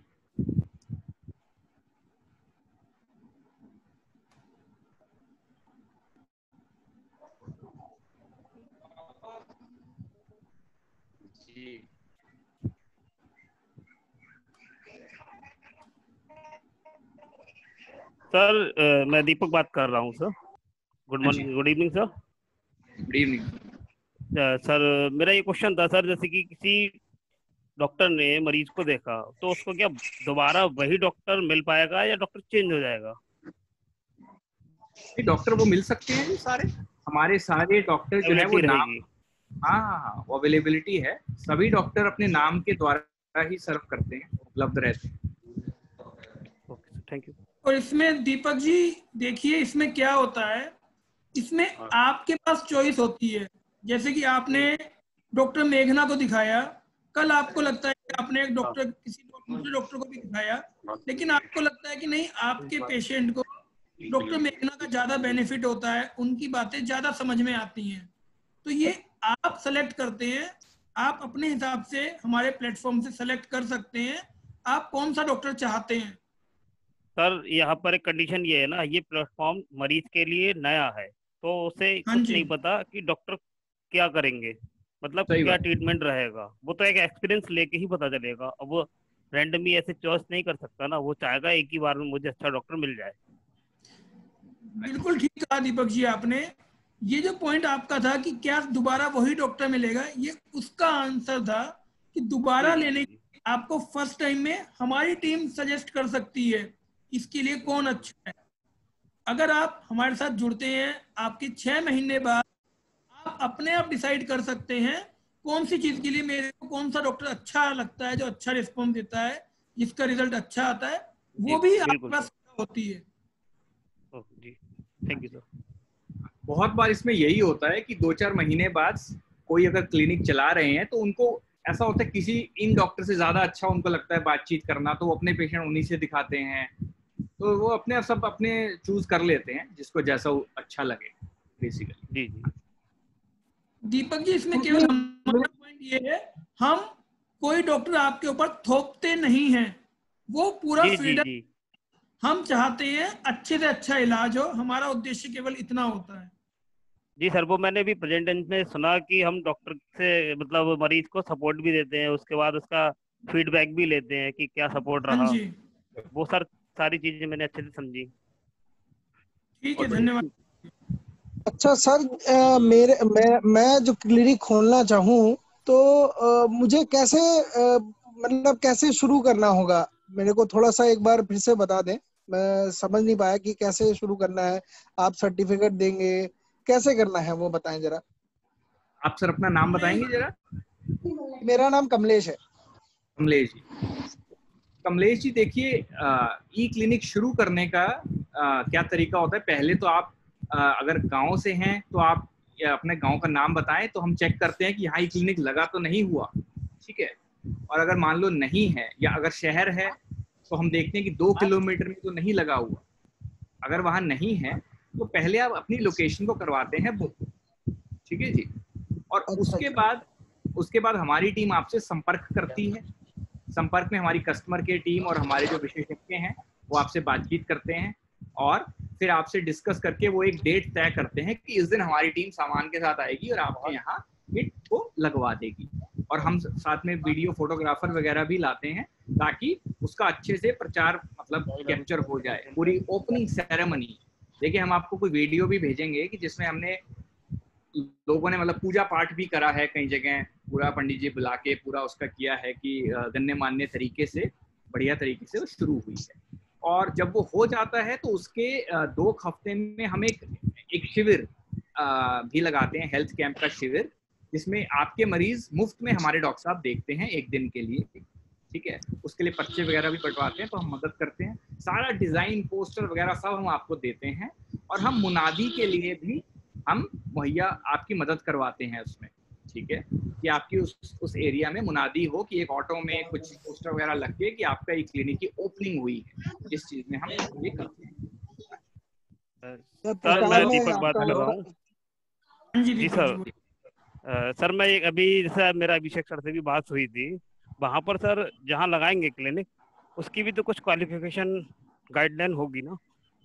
जी सर अ, मैं दीपक बात कर रहा हूँ सर। गुड हाँ जी, morning, good evening sir. Good evening. Uh, sir मेरा ये क्वेश्चन था सर, जैसे कि किसी डॉक्टर ने मरीज को देखा तो उसको क्या दोबारा वही डॉक्टर मिल पाएगा या डॉक्टर चेंज हो जाएगा? डॉक्टर वो मिल सकते हैं सारे, हमारे सारे डॉक्टर जो है वो अवेलेबिलिटी नाम, रहेगी? हाँ हाँ हाँ वो अवेलेबिलिटी है। सभी डॉक्टर अपने नाम के द्वारा ही सर्व करते हैं, उपलब्ध रहते हैं। Okay, thank you. और इसमें दीपक जी देखिए, इसमें क्या होता है, इसमें आपके पास चॉइस होती है। जैसे कि आपने डॉक्टर मेघना को दिखाया, कल आपको लगता है कि आपने एक डॉक्टर किसी दूसरे डॉक्टर को भी दिखाया, लेकिन आपको लगता है कि नहीं, आपके पेशेंट को डॉक्टर मेघना का ज्यादा बेनिफिट होता है, उनकी बातें ज्यादा समझ में आती हैं। तो ये आप सेलेक्ट करते हैं, आप अपने हिसाब से हमारे प्लेटफॉर्म से सेलेक्ट कर सकते हैं आप कौन सा डॉक्टर चाहते हैं। सर यहाँ पर एक कंडीशन ये है ना, ये प्लेटफॉर्म मरीज के लिए नया है, तो उसे हाँ कुछ जी, नहीं पता कि डॉक्टर क्या करेंगे, मतलब सही क्या बात। ट्रीटमेंट रहेगा। वो तो एक एक्सपीरियंस लेके ही पता चलेगा। अब वो रैंडमली ऐसे चॉइस नहीं कर सकता ना, वो चाहेगा एक ही बार में मुझे अच्छा डॉक्टर मिल जाए। बिल्कुल ठीक कहा दीपक जी आपने। ये जो पॉइंट आपका था कि क्या दोबारा वही डॉक्टर मिलेगा, ये उसका आंसर था कि दोबारा लेने आपको फर्स्ट टाइम में हमारी टीम सजेस्ट कर सकती है इसके लिए कौन अच्छा है। अगर आप हमारे साथ जुड़ते हैं, आपके छह महीने बाद आप अपने आप डिसाइड कर सकते हैं कौन सी चीज के लिए मेरे को कौन सा डॉक्टर अच्छा लगता है, जो अच्छा रिस्पॉन्स देता है, जिसका रिजल्ट अच्छा आता है, वो भी आपके पास होती है। जी, थैंक यू सर। बहुत बार इसमें यही होता है कि दो चार महीने बाद कोई अगर क्लिनिक चला रहे हैं तो उनको ऐसा होता है किसी इन डॉक्टर से ज्यादा अच्छा उनको लगता है बातचीत करना, तो वो अपने पेशेंट उन्हीं से दिखाते हैं, तो वो अपने सब अपने चूज कर लेते हैं जिसको जैसा अच्छा लगे बेसिकली। जी जी दीपक जी, इसमें केवल हमारा पॉइंट ये है, हम कोई डॉक्टर आपके ऊपर थोपते नहीं हैं, वो पूरा फ्रीडम, हम चाहते हैं अच्छे से अच्छा इलाज हो, हमारा उद्देश्य केवल इतना होता है। जी सर, वो मैंने भी प्रेजेंटेशन में सुना कि हम डॉक्टर से मतलब मरीज को सपोर्ट भी देते हैं, उसके बाद उसका फीडबैक भी लेते हैं कि क्या सपोर्ट रहा। वो सर सारी चीजें मैंने अच्छे से समझी। ठीक है, धन्यवाद। अच्छा सर, आ, मेरे मैं मैं जो क्लिनिक खोलना चाहूँ तो आ, मुझे कैसे आ, मतलब कैसे शुरू करना होगा, मेरे को थोड़ा सा एक बार फिर से बता दें, मैं समझ नहीं पाया कि कैसे शुरू करना है। आप सर्टिफिकेट देंगे, कैसे करना है वो बताएं जरा। आप सर अपना नाम बताएंगे जरा। मेरा नाम कमलेश है। कमलेश जी, कमलेश जी देखिए, ई क्लिनिक शुरू करने का आ, क्या तरीका होता है। पहले तो आप आ, अगर गांव से हैं तो आप अपने गांव का नाम बताएं, तो हम चेक करते हैं कि यहाँ ई क्लिनिक लगा तो नहीं हुआ, ठीक है। और अगर मान लो नहीं है, या अगर शहर है तो हम देखते हैं कि दो किलोमीटर में तो नहीं लगा हुआ। अगर वहां नहीं है तो पहले आप अपनी लोकेशन को करवाते हैं बुक, ठीक है जी। और उसके बाद उसके बाद हमारी टीम आपसे संपर्क करती है। संपर्क में हमारी कस्टमर केयर टीम और हमारे जो विशेषज्ञ हैं वो आपसे बातचीत करते हैं, और फिर आपसे डिस्कस करके वो एक डेट तय करते हैं कि इस दिन हमारी टीम सामान के साथ आएगी और आपके यहाँ किट को लगवा देगी। और हम साथ में वीडियो फोटोग्राफर वगैरह भी लाते हैं ताकि उसका अच्छे से प्रचार मतलब कैप्चर हो जाए, पूरी ओपनिंग सेरेमनी। देखिए, हम आपको कोई वीडियो भी भेजेंगे कि जिसमें हमने लोगों ने मतलब पूजा पाठ भी करा है, कई जगह पूरा पंडित जी बुला के पूरा उसका किया है कि गण्यमान्य तरीके से, बढ़िया तरीके से वो शुरू हुई है। और जब वो हो जाता है तो उसके दो हफ्ते में हम एक एक शिविर भी लगाते हैं, हेल्थ कैंप का शिविर, जिसमें आपके मरीज मुफ्त में हमारे डॉक्टर साहब देखते हैं एक दिन के लिए, ठीक है। उसके लिए पर्चे वगैरह भी बंटवाते हैं, तो हम मदद करते हैं। सारा डिजाइन पोस्टर वगैरह सब हम आपको देते हैं, और हम मुनादी के लिए भी हम मुहैया आपकी मदद करवाते हैं उसमें, ठीक है, कि आपकी उस उस एरिया में मुनादी हो कि एक ऑटो में कुछ पोस्टर वगैरह लग के कि आपका एक क्लिनिक की ओपनिंग हुई है। इस चीज में हम ये करते हैं। सर मैं दीपक बात कर रहा हूँ। जी सर, सर मैं एक अभी जैसा मेरा अभिषेक सर से भी बात हुई थी, वहाँ पर सर जहाँ लगाएंगे क्लिनिक उसकी भी तो कुछ क्वालिफिकेशन गाइडलाइन होगी ना।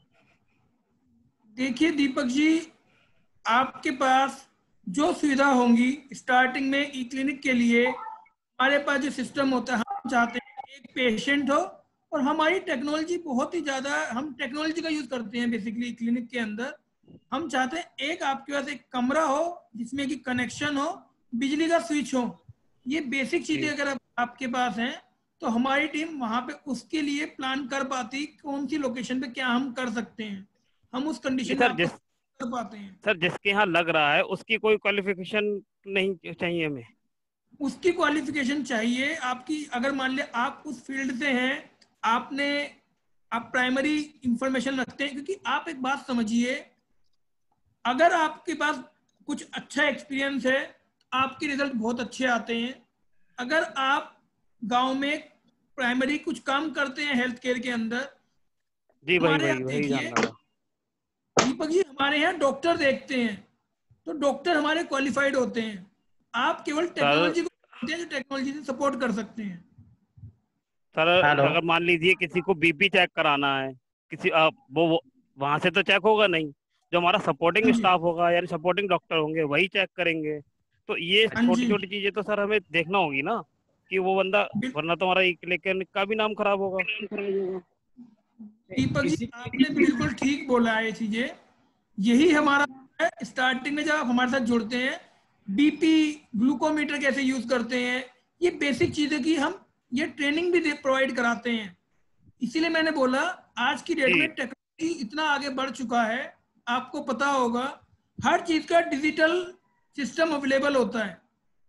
देखिए दीपक जी, आपके पास जो सुविधा होंगी स्टार्टिंग में ई क्लिनिक के लिए, हमारे पास जो सिस्टम होता है, हम चाहते हैं एक पेशेंट हो, और हमारी टेक्नोलॉजी बहुत ही ज़्यादा, हम टेक्नोलॉजी का यूज़ करते हैं बेसिकली क्लिनिक के अंदर। हम चाहते हैं एक आपके पास एक कमरा हो जिसमें कि कनेक्शन हो, बिजली का स्विच हो। ये बेसिक चीज़ें अगर आप, आपके पास हैं तो हमारी टीम वहाँ पे उसके लिए प्लान कर पाती, कौन सी लोकेशन पे क्या हम कर सकते हैं, हम उस कंडीशन में जिस, कर पाते हैं। सर जिसके यहाँ लग रहा है उसकी कोई क्वालिफिकेशन नहीं चाहिए हमें? उसकी क्वालिफिकेशन चाहिए आपकी, अगर मान लिया आप उस फील्ड से हैं, आपने आप प्राइमरी इंफॉर्मेशन रखते हैं, क्योंकि आप एक बात समझिए, अगर आपके पास कुछ अच्छा एक्सपीरियंस है आपके रिजल्ट बहुत अच्छे आते हैं। अगर आप गांव में प्राइमरी कुछ काम करते हैं हेल्थ केयर के अंदर, जी वही वही वही जानना था दीपक जी, हमारे यहाँ डॉक्टर देखते हैं तो डॉक्टर हमारे क्वालिफाइड होते हैं। आप केवल टेक्नोलॉजी को जानते हैं, जो टेक्नोलॉजी से सपोर्ट कर सकते हैं। सर अगर मान लीजिए किसी को बीपी चेक कराना है, किसी आ, वो, वो वहां से तो चेक होगा नहीं, जो हमारा सपोर्टिंग स्टाफ होगा यानी सपोर्टिंग डॉक्टर होंगे वही चेक करेंगे। तो ये छोटी छोटी चीजें तो सर हमें देखना होगी ना कि वो बंदा, वरना तो हमारा क्लिनिक का भी नाम खराब होगा। दीपक जी आपने बिल्कुल ठीक बोला है चीजें, यही हमारा है। स्टार्टिंग में जब आप हमारे साथ जुड़ते हैं, बीपी ग्लूकोमीटर कैसे यूज करते हैं, ये बेसिक चीजें की हम ये ट्रेनिंग भी प्रोवाइड कराते हैं। इसीलिए मैंने बोला आज की डेट में टेक्नोलॉजी इतना आगे बढ़ चुका है, आपको पता होगा हर चीज का डिजिटल सिस्टम अवेलेबल होता है।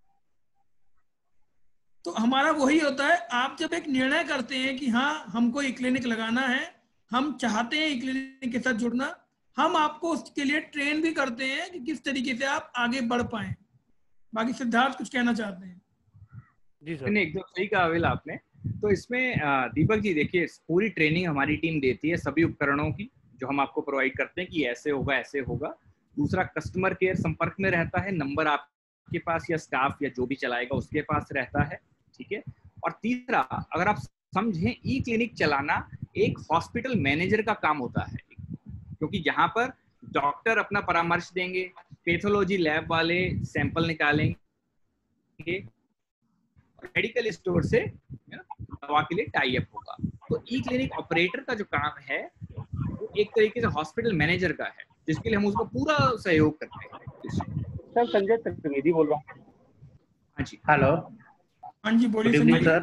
तो हमारा वही होता है, आप जब एक निर्णय करते हैं कि हाँ हमको ई क्लिनिक लगाना है, हम चाहते हैं ई क्लिनिक के साथ जुड़ना, हम आपको उसके लिए ट्रेन भी करते हैं कि किस तरीके से आप आगे बढ़ पाए। बाकी सिद्धार्थ कुछ कहना चाहते हैं? जी सर, एकदम सही कहा अविल आपने। तो इसमें दीपक जी देखिए, पूरी ट्रेनिंग हमारी टीम देती है सभी उपकरणों की जो हम आपको प्रोवाइड करते हैं कि ऐसे होगा ऐसे होगा। दूसरा, कस्टमर केयर संपर्क में रहता है, नंबर आपके पास या स्टाफ या जो भी चलाएगा उसके पास रहता है, ठीक है। और तीसरा, अगर आप समझें, ई क्लिनिक चलाना एक हॉस्पिटल मैनेजर का काम होता है, क्योंकि यहाँ पर डॉक्टर अपना परामर्श देंगे, पैथोलॉजी लैब वाले सैंपल निकालेंगे, मेडिकल स्टोर से दवा के लिए टाई अप होगा। तो ई क्लिनिक ऑपरेटर का जो काम है वो एक तरीके से हॉस्पिटल मैनेजर का है, जिसके लिए हम उसको पूरा सहयोग करते हैं। सर संजय त्रिवेदी बोल रहा हूँ। हाँ जी, हेलो। हाँ जी बोलिए संजय सर।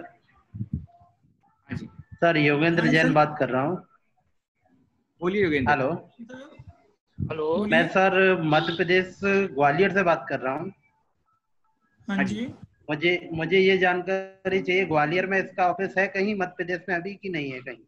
हाँ जी सर योगेंद्र जैन बात कर रहा हूँ। बोलिए योगेंद्र। हेलो हेलो, मैं सर मध्य प्रदेश ग्वालियर से बात कर रहा हूँ। हाँ जी, मुझे मुझे ये जानकारी चाहिए, ग्वालियर में इसका ऑफिस है कहीं मध्य प्रदेश में अभी कि नहीं है कहीं?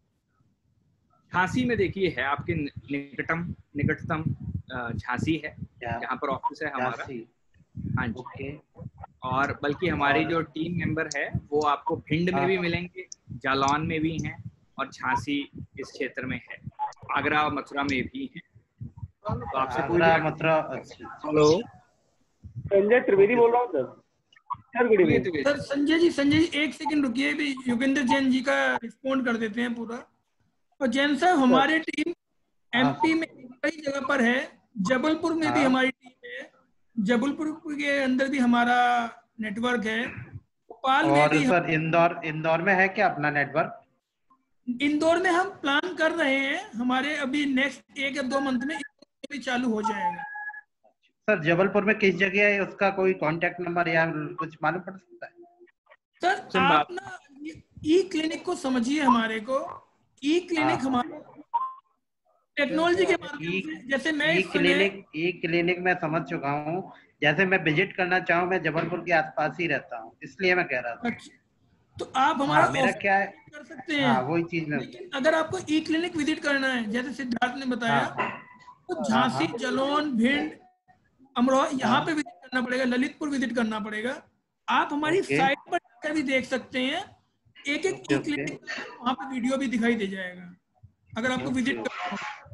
झांसी में देखिए है, आपके निकटम निकटतम झांसी है जहाँ पर ऑफिस है हमारा। हाँ जी। ओके। और बल्कि हमारी जो टीम मेंबर है वो आपको भिंड में भी मिलेंगे, जालौन में भी हैं, और झांसी इस क्षेत्र में है, आगरा मथुरा में भी है। तो आपसे आगरा मथुरा। हेलो, संजय त्रिवेदी बोल रहा हूँ sir. Sir good evening. Sir Sanjay ji, Sanjay ji एक सेकंड रुकिए, भी योगेंद्र जैन जी का रिस्पॉन्ड कर देते हैं पूरा। और जैन साहब, हमारी टीम एमपी में कई जगह पर है, जबलपुर में भी हमारी टीम है, जबलपुर के अंदर भी हमारा नेटवर्क है, भोपाल में भी। सर इंदौर इंदौर में है क्या अपना नेटवर्क? इंदौर में हम प्लान कर रहे हैं, हमारे अभी नेक्स्ट एक या दो मंथ में भी चालू हो जाएगा। सर जबलपुर में किस जगह है, उसका कोई कांटेक्ट नंबर या कुछ मालूम पड़ सकता है? सर आप ना ई क्लिनिक को समझिए, हमारे को ई क्लिनिक हमारे टेक्नोलॉजी के माध्यम से, जैसे मैं ई क्लिनिक ई क्लिनिक मैं समझ चुका हूँ, जैसे मैं विजिट करना चाहूँ, मैं जबलपुर के आसपास ही रहता हूँ, इसलिए मैं कह रहा था। अच्छा, तो आप हमारा हाँ, मेरा क्या है कर सकते हैं। हाँ, वही चीज में। लेकिन अगर आपको ई क्लिनिक विजिट करना है, जैसे सिद्धार्थ ने बताया, हाँ, तो झांसी, जलौन, भिंड, अमरोहा यहाँ पे विजिट करना पड़ेगा, ललितपुर विजिट करना पड़ेगा। आप हमारी साइट पर जाकर भी देख सकते हैं, एक एक ई क्लिनिक वहाँ पे वीडियो भी दिखाई दे जाएगा अगर आपको विजिट करना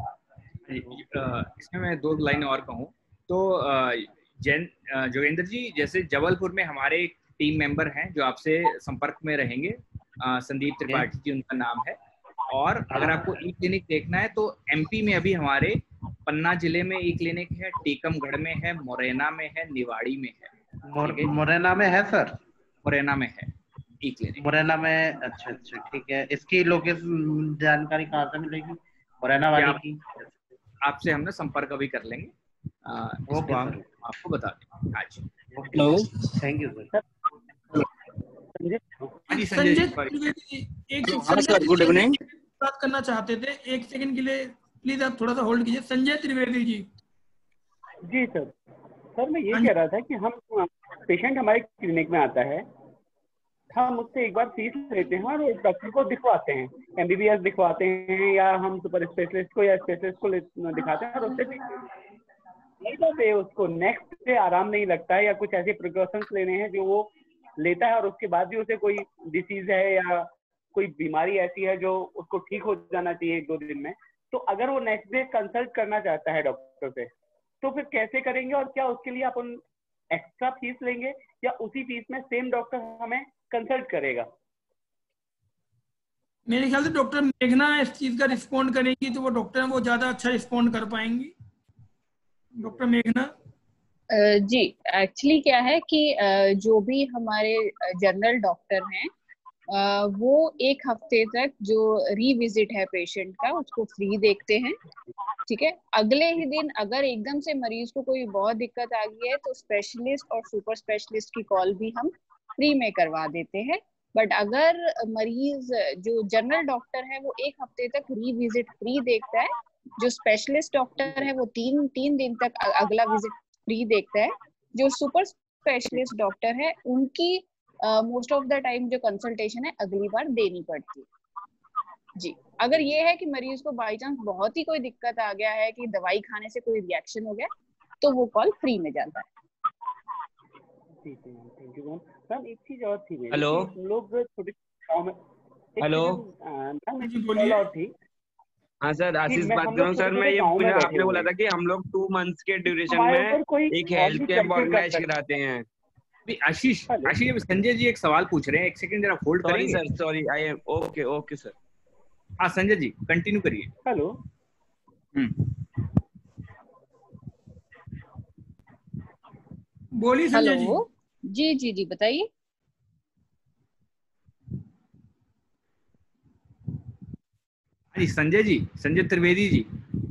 हो। इसमें मैं दो लाइन और कहूँ तो जैन जोगेंद्र जी, जैसे जबलपुर में हमारे टीम मेंबर हैं जो आपसे संपर्क में रहेंगे, संदीप त्रिपाठी जी उनका नाम है। और अगर आपको ई क्लिनिक देखना है तो एमपी में अभी हमारे पन्ना जिले में ई क्लिनिक है, टीकमगढ़ में है, मुरैना में है, निवाड़ी में है। मुरैना में है सर? मुरैना में है ई क्लिनिक। मुरैना में, अच्छा अच्छा ठीक है। इसकी लोकेशन जानकारी कहाँ से मिलेगी मुरैना वाली आप, की? आपसे हम ना संपर्क अभी कर लेंगे, इसको हम आपको बता देंगे आज। Hello, thank you sir. Sanjay Trivedi एक सर गुड इवनिंग बात करना चाहते थे, एक सेकंड के लिए प्लीज आप थोड़ा सा होल्ड कीजिए। संजय त्रिवेदी जी। जी सर। सर मैं ये कह रहा था कि हम पेशेंट हमारे क्लिनिक में आता है, हम उससे एक बार फीस लेते हैं और डॉक्टर को दिखवाते हैं, एमबीबीएस दिखवाते हैं या हम सुपर स्पेशलिस्ट को या स्पेशलिस्ट को दिखाते हैं, और उससे भी उसको नेक्स्ट से आराम नहीं लगता है या कुछ ऐसे प्रिकॉशंस लेने हैं जो वो लेता है और उसके बाद भी उसे कोई डिसीज है या कोई बीमारी ऐसी है जो उसको ठीक हो जाना चाहिए एक दो दिन में, तो अगर वो नेक्स्ट डे कंसल्ट करना चाहता है डॉक्टर से तो फिर कैसे करेंगे, और क्या उसके लिए अपन एक्स्ट्रा फीस लेंगे या उसी फीस में सेम डॉक्टर हमें कंसल्ट करेगा? मेरे ख्याल से डॉक्टर मेघना इस चीज का रिस्पॉन्ड करेंगी, तो वो डॉक्टर वो ज्यादा अच्छा रिस्पॉन्ड कर पाएंगी। डॉक्टर मेघना जी, एक्चुअली क्या है कि जो भी हमारे जनरल डॉक्टर हैं वो एक हफ्ते तक जो रीविजिट है पेशेंट का उसको फ्री देखते हैं। ठीक है, अगले ही दिन अगर एकदम से मरीज को कोई बहुत दिक्कत आ गई है तो स्पेशलिस्ट और सुपर स्पेशलिस्ट की कॉल भी हम फ्री में करवा देते हैं। बट अगर मरीज जो जनरल डॉक्टर है वो एक हफ्ते तक रीविजिट फ्री देखता है, जो स्पेशलिस्ट डॉक्टर है वो तीन तीन दिन तक अगला विजिट फ्री देखता है, जो सुपर स्पेशलिस्ट डॉक्टर है उनकी मोस्ट ऑफ द टाइम जो कंसल्टेशन है अगली बार देनी पड़ती है जी। अगर ये है कि मरीज को बाई चांस बहुत ही कोई दिक्कत आ गया है कि दवाई खाने से कोई रिएक्शन हो गया तो वो कॉल फ्री में जाता है। Thank you ma'am. मैम एक चीज और थी, हेलो हम लोग छोटे गाँव में, हेलो और थी। हाँ सर, आशीष बात कर रहा हूँ सर। मैं ये पूछा, आपने बोला था कि हम लोग टू मंथ्स के ड्यूरेशन में एक हेल्थ कैंप ऑर्गेनाइज कराते हैं। आशीष आशीष संजय जी एक सवाल पूछ रहे हैं, एक सेकंड जरा होल्ड करेंगे sir. Sorry, I am okay okay sir. हाँ संजय जी कंटिन्यू करिए। हेलो हम्म बोलिए संजय जी। जी जी जी बताइए। जी संजय जी, संजय त्रिवेदी जी।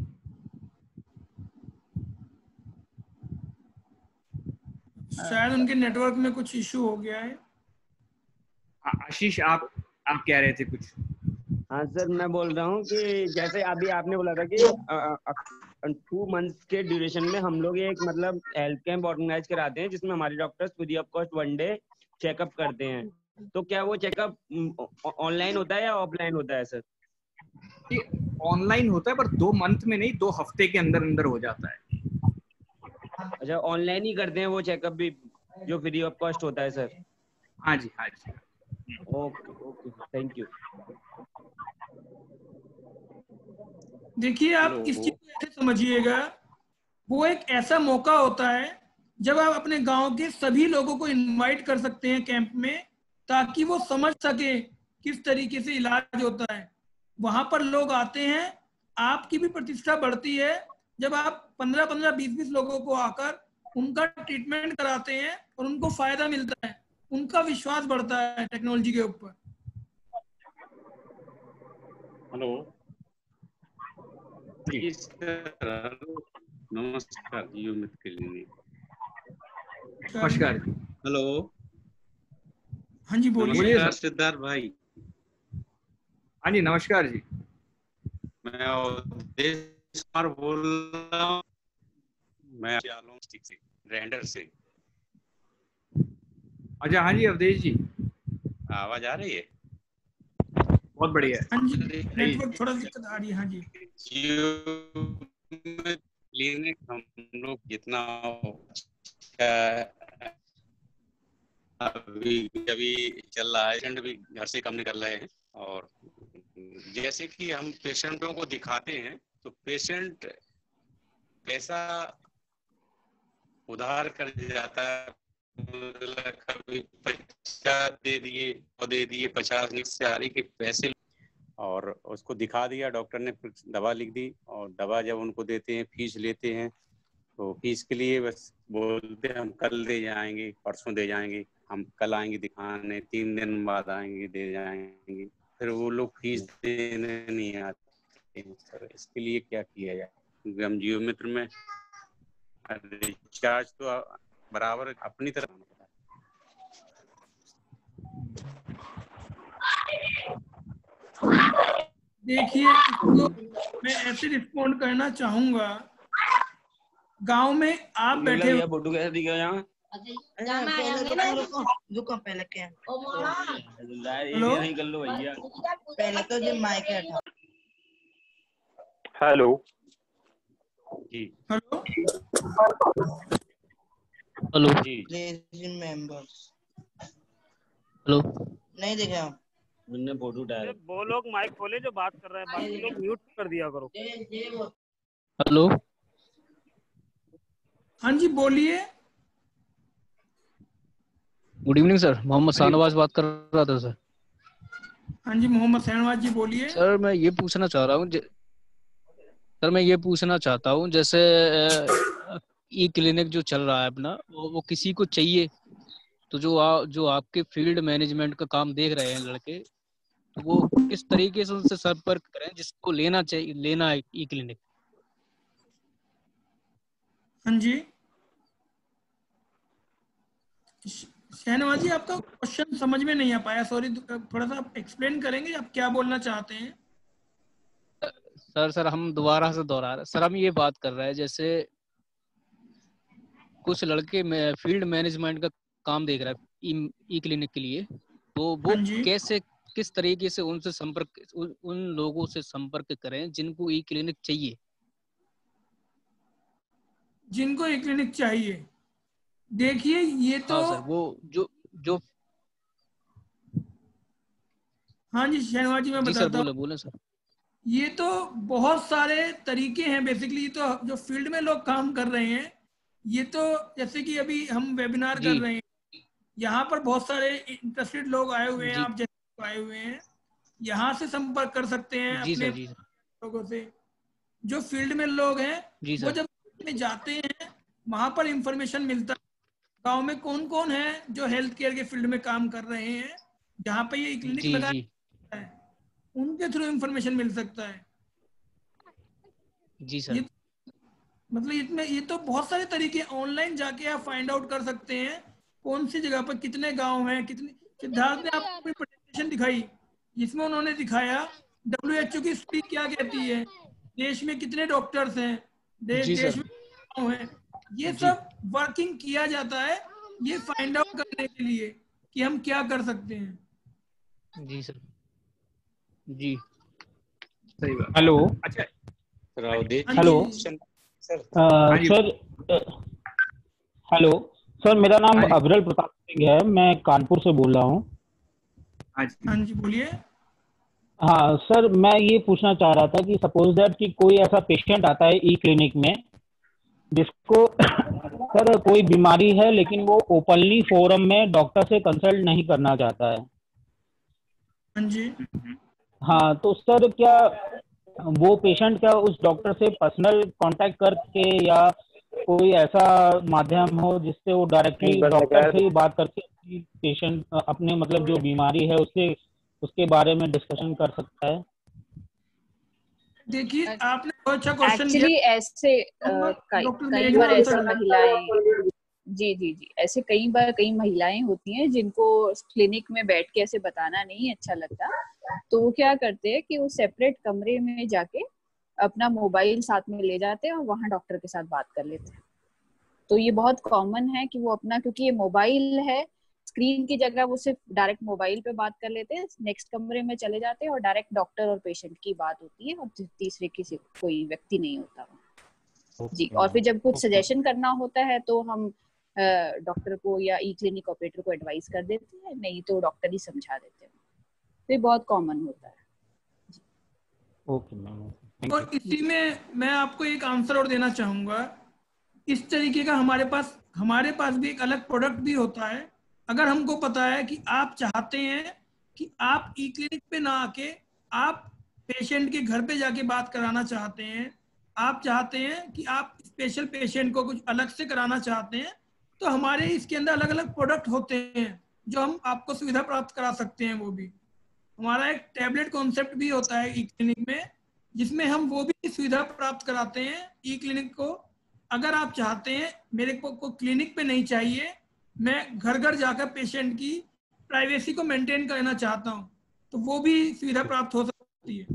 शायद उनके नेटवर्क में कुछ इशू हो गया है। आशीष आप आप कह रहे थे कुछ? हाँ सर, मैं बोल रहा हूँ कि जैसे अभी आपने बोला था कि टू मंथ्स के ड्यूरेशन में हम लोग एक मतलब हेल्थ कैंप ऑर्गेनाइज कराते हैं जिसमें हमारे doctors free of cost one day checkup करते हैं। तो क्या वो चेकअप ऑनलाइन होता है या ऑफलाइन होता है सर? ऑनलाइन होता है, पर दो मंथ में नहीं, दो हफ्ते के अंदर अंदर हो जाता है। अच्छा, ऑनलाइन ही करते हैं वो चेकअप भी जो फ्री ऑफ कॉस्ट होता है सर? हाँ जी हाँ जी। Okay okay, thank you. देखिए आप इस चीज को ऐसे समझिएगा, वो एक ऐसा मौका होता है जब आप अपने गांव के सभी लोगों को इनवाइट कर सकते हैं कैंप में, ताकि वो समझ सके किस तरीके से इलाज होता है। वहां पर लोग आते हैं, आपकी भी प्रतिष्ठा बढ़ती है जब आप पंद्रह पंद्रह बीस बीस लोगों को आकर उनका ट्रीटमेंट कराते हैं और उनको फायदा मिलता है, उनका विश्वास बढ़ता है टेक्नोलॉजी के ऊपर। हेलो नमस्कार जीवमित्र क्लिनिक। नमस्कार। हेलो हाँ जी बोलिए। नमस्कार सिद्धार्थ भाई। हाँ जी नमस्कार जी। मैं अवधेश कुमार बोल रहा हूँ, मैं से रेंडर से। अच्छा हाँ जी अवधेश जी, आवाज आ रही है? बहुत बढ़िया। हाँ जी, नेटवर्क थोड़ा दिक्कत आ रही है। हाँ जी। क्लिनिक हम लोग जितना अभी अभी चल रहा है, पेशेंट भी घर से कम निकल रहे हैं, और जैसे कि हम पेशेंटों को दिखाते हैं तो पेशेंट पैसा उधार कर जाता है, कभी पचास दे दिए और दे दिए पचास से आ रही के पैसे, और उसको दिखा दिया, डॉक्टर ने फिर दवा लिख दी, और दवा जब उनको देते हैं फीस लेते हैं, तो फीस के लिए बस बोलते हैं हम कल दे जाएंगे, परसों दे जाएंगे, हम कल आएंगे दिखाने, तीन दिन बाद आएंगे दे जाएंगे, फिर वो लोग फीस देने नहीं आते हैं। सर इसके लिए क्या किया जाए? क्योंकि हम जियो मित्र में रिचार्ज तो बराबर अपनी तरफ। देखिए इसको मैं ऐसे रिस्पॉन्ड करना चाहूंगा, गांव में आप बैठे हो, फोटो कैसे दिखा यहाँ? रुको पहले क्या हेलो नहीं कर लो भैया, पहले तो जो माइक है। हेलो जी हेलो हेलो जी मेंबर्स हेलो नहीं देखा मैंने फोटो डाला। वो लोग माइक खोले जो बात कर रहे हैं, बाकी लोग म्यूट कर दिया करो। हेलो हाँ जी बोलिए। Good evening sir, Mohammad Shahnawaz बात कर रहा था सर। हाँ जी मोहम्मद शाहनवाज जी बोलिए। सर मैं ये पूछना चाह रहा हूँ सर मैं ये पूछना चाहता हूँ जैसे ई क्लिनिक जो चल रहा है अपना, वो, वो किसी को चाहिए तो जो आ, जो आपके फील्ड मैनेजमेंट का काम देख रहे हैं लड़के, तो वो किस तरीके से उनसे संपर्क करें जिसको लेना चाहिए, लेना है ई क्लिनिक? हाँ जी शहनवाज जी, आपका क्वेश्चन समझ में नहीं आ पाया, सॉरी, थोड़ा सा आप एक्सप्लेन करेंगे आप क्या बोलना चाहते हैं? सर सर हम दोबारा से दोहरा रहे सर, हम ये बात कर रहे हैं जैसे कुछ लड़के फील्ड मैनेजमेंट का काम देख रहा है ई क्लिनिक के लिए, तो वो कैसे किस तरीके से उनसे संपर्क उ, उन लोगों से संपर्क करें जिनको ई क्लिनिक चाहिए? जिनको ई क्लिनिक चाहिए, देखिए ये तो हाँ सर, वो जो जो हाँ जी शहनवाज जी मैं बताता हूँ। बोले सर। ये तो बहुत सारे तरीके हैं बेसिकली, तो जो फील्ड में लोग काम कर रहे हैं, ये तो जैसे कि अभी हम वेबिनार कर रहे हैं, यहाँ पर बहुत सारे इंटरेस्टेड लोग आए हुए हैं, आप जैसे आए हुए हैं, यहाँ से संपर्क कर सकते हैं अपने लोगों से। जो फील्ड में लोग हैं वो जब में जाते हैं वहां पर इंफॉर्मेशन मिलता है गांव में कौन कौन है जो हेल्थ केयर के फील्ड में काम कर रहे हैं, जहाँ पे ये क्लिनिक लगाया है, उनके थ्रू इंफॉर्मेशन मिल सकता है। जी सर। ये, मतलब इसमें ये तो बहुत सारे तरीके, ऑनलाइन जाके आप फाइंड आउट कर सकते हैं कौन सी जगह पर कितने गांव हैं, कितने। सिद्धार्थ ने आपको अपनी प्रेजेंटेशन दिखाई जिसमें उन्होंने दिखाया डब्ल्यू एच ओ की स्पीच क्या कहती है, देश में कितने डॉक्टर्स हैं, देश देश में गाँव हैं, ये सब वर्किंग किया जाता है ये फाइंड आउट करने के लिए कि हम क्या कर सकते हैं। जी सर। जी सही बात। हेलो। अच्छा हेलो सर। हेलो सर, मेरा नाम अबरल प्रताप सिंह है, मैं कानपुर से बोल रहा हूँ। हाँ जी बोलिए। हाँ सर, मैं ये पूछना चाह रहा था कि सपोज दैट कि कोई ऐसा पेशेंट आता है ई क्लिनिक में जिसको सर कोई बीमारी है लेकिन वो ओपनली फोरम में डॉक्टर से कंसल्ट नहीं करना चाहता है। हाँ जी। हाँ तो सर क्या वो पेशेंट क्या उस डॉक्टर से पर्सनल कांटेक्ट करके या कोई ऐसा माध्यम हो जिससे वो डायरेक्टली डॉक्टर से ही बात करके पेशेंट अपने मतलब जो बीमारी है उससे उसके बारे में डिस्कशन कर सकता है? देखिए आपने बहुत अच्छा क्वेश्चन किया। एक्चुअली ऐसे कई बार ऐसी महिलाएं जी जी जी ऐसे कई बार कई महिलाएं होती हैं जिनको क्लिनिक में बैठ के ऐसे बताना नहीं अच्छा लगता, तो वो क्या करते हैं कि वो सेपरेट कमरे में जाके अपना मोबाइल साथ में ले जाते हैं और वहाँ डॉक्टर के साथ बात कर लेते हैं। तो ये बहुत कॉमन है कि वो अपना, क्योंकि ये मोबाइल है, स्क्रीन की जगह वो सिर्फ डायरेक्ट मोबाइल पे बात कर लेते हैं, नेक्स्ट कमरे में चले जाते हैं और डायरेक्ट डॉक्टर और पेशेंट की बात होती है और तीसरे किसी कोई व्यक्ति नहीं होता okay. जी। और फिर जब कुछ okay. सजेशन करना होता है तो हम डॉक्टर को या ई क्लिनिक ऑपरेटर को एडवाइस कर देते हैं, नहीं तो डॉक्टर ही समझा देते हैं। तो ये बहुत कॉमन होता है। Okay ma'am. और इसी में मैं आपको एक आंसर और देना चाहूंगा। इस तरीके का हमारे पास हमारे पास भी एक अलग प्रोडक्ट भी होता है। अगर हमको पता है कि आप चाहते हैं कि आप ई क्लिनिक पे ना आके आप पेशेंट के घर पे जाके बात कराना चाहते हैं, आप चाहते हैं कि आप स्पेशल पेशेंट को कुछ अलग से कराना चाहते हैं, तो हमारे इसके अंदर अलग अलग प्रोडक्ट होते हैं जो हम आपको सुविधा प्राप्त करा सकते हैं। वो भी हमारा एक टैबलेट कॉन्सेप्ट भी होता है ई क्लिनिक में, जिसमें हम वो भी सुविधा प्राप्त कराते हैं ई क्लिनिक को। अगर आप चाहते हैं मेरे को, को क्लिनिक पे नहीं चाहिए, मैं घर घर जाकर पेशेंट की प्राइवेसी को मेंटेन करना चाहता हूं, तो वो भी सुविधा प्राप्त हो सकती है।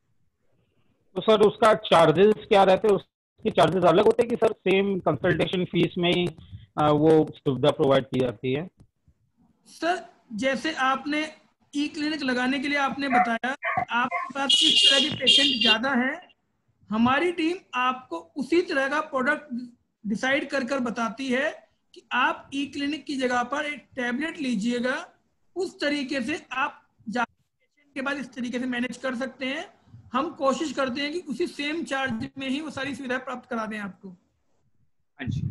तो सर उसका चार्जेस क्या रहते हैं? उसके चार्जेस अलग होते हैं कि सर सेम कंसल्टेशन फीस में ही वो सुविधा प्रोवाइड की जाती है? सर जैसे आपने ई क्लिनिक लगाने के लिए आपने बताया आपके पास किस तरह के पेशेंट ज्यादा है, हमारी टीम आपको उसी तरह का प्रोडक्ट डिसाइड कर कर बताती है कि आप ई क्लिनिक की जगह पर एक टैबलेट लीजिएगा, उस तरीके से आप पेशेंट के बाद इस तरीके से मैनेज कर सकते हैं। हम कोशिश करते हैं कि उसी सेम चार्ज में ही वो सारी सुविधा प्राप्त करा दें आपको। अच्छा,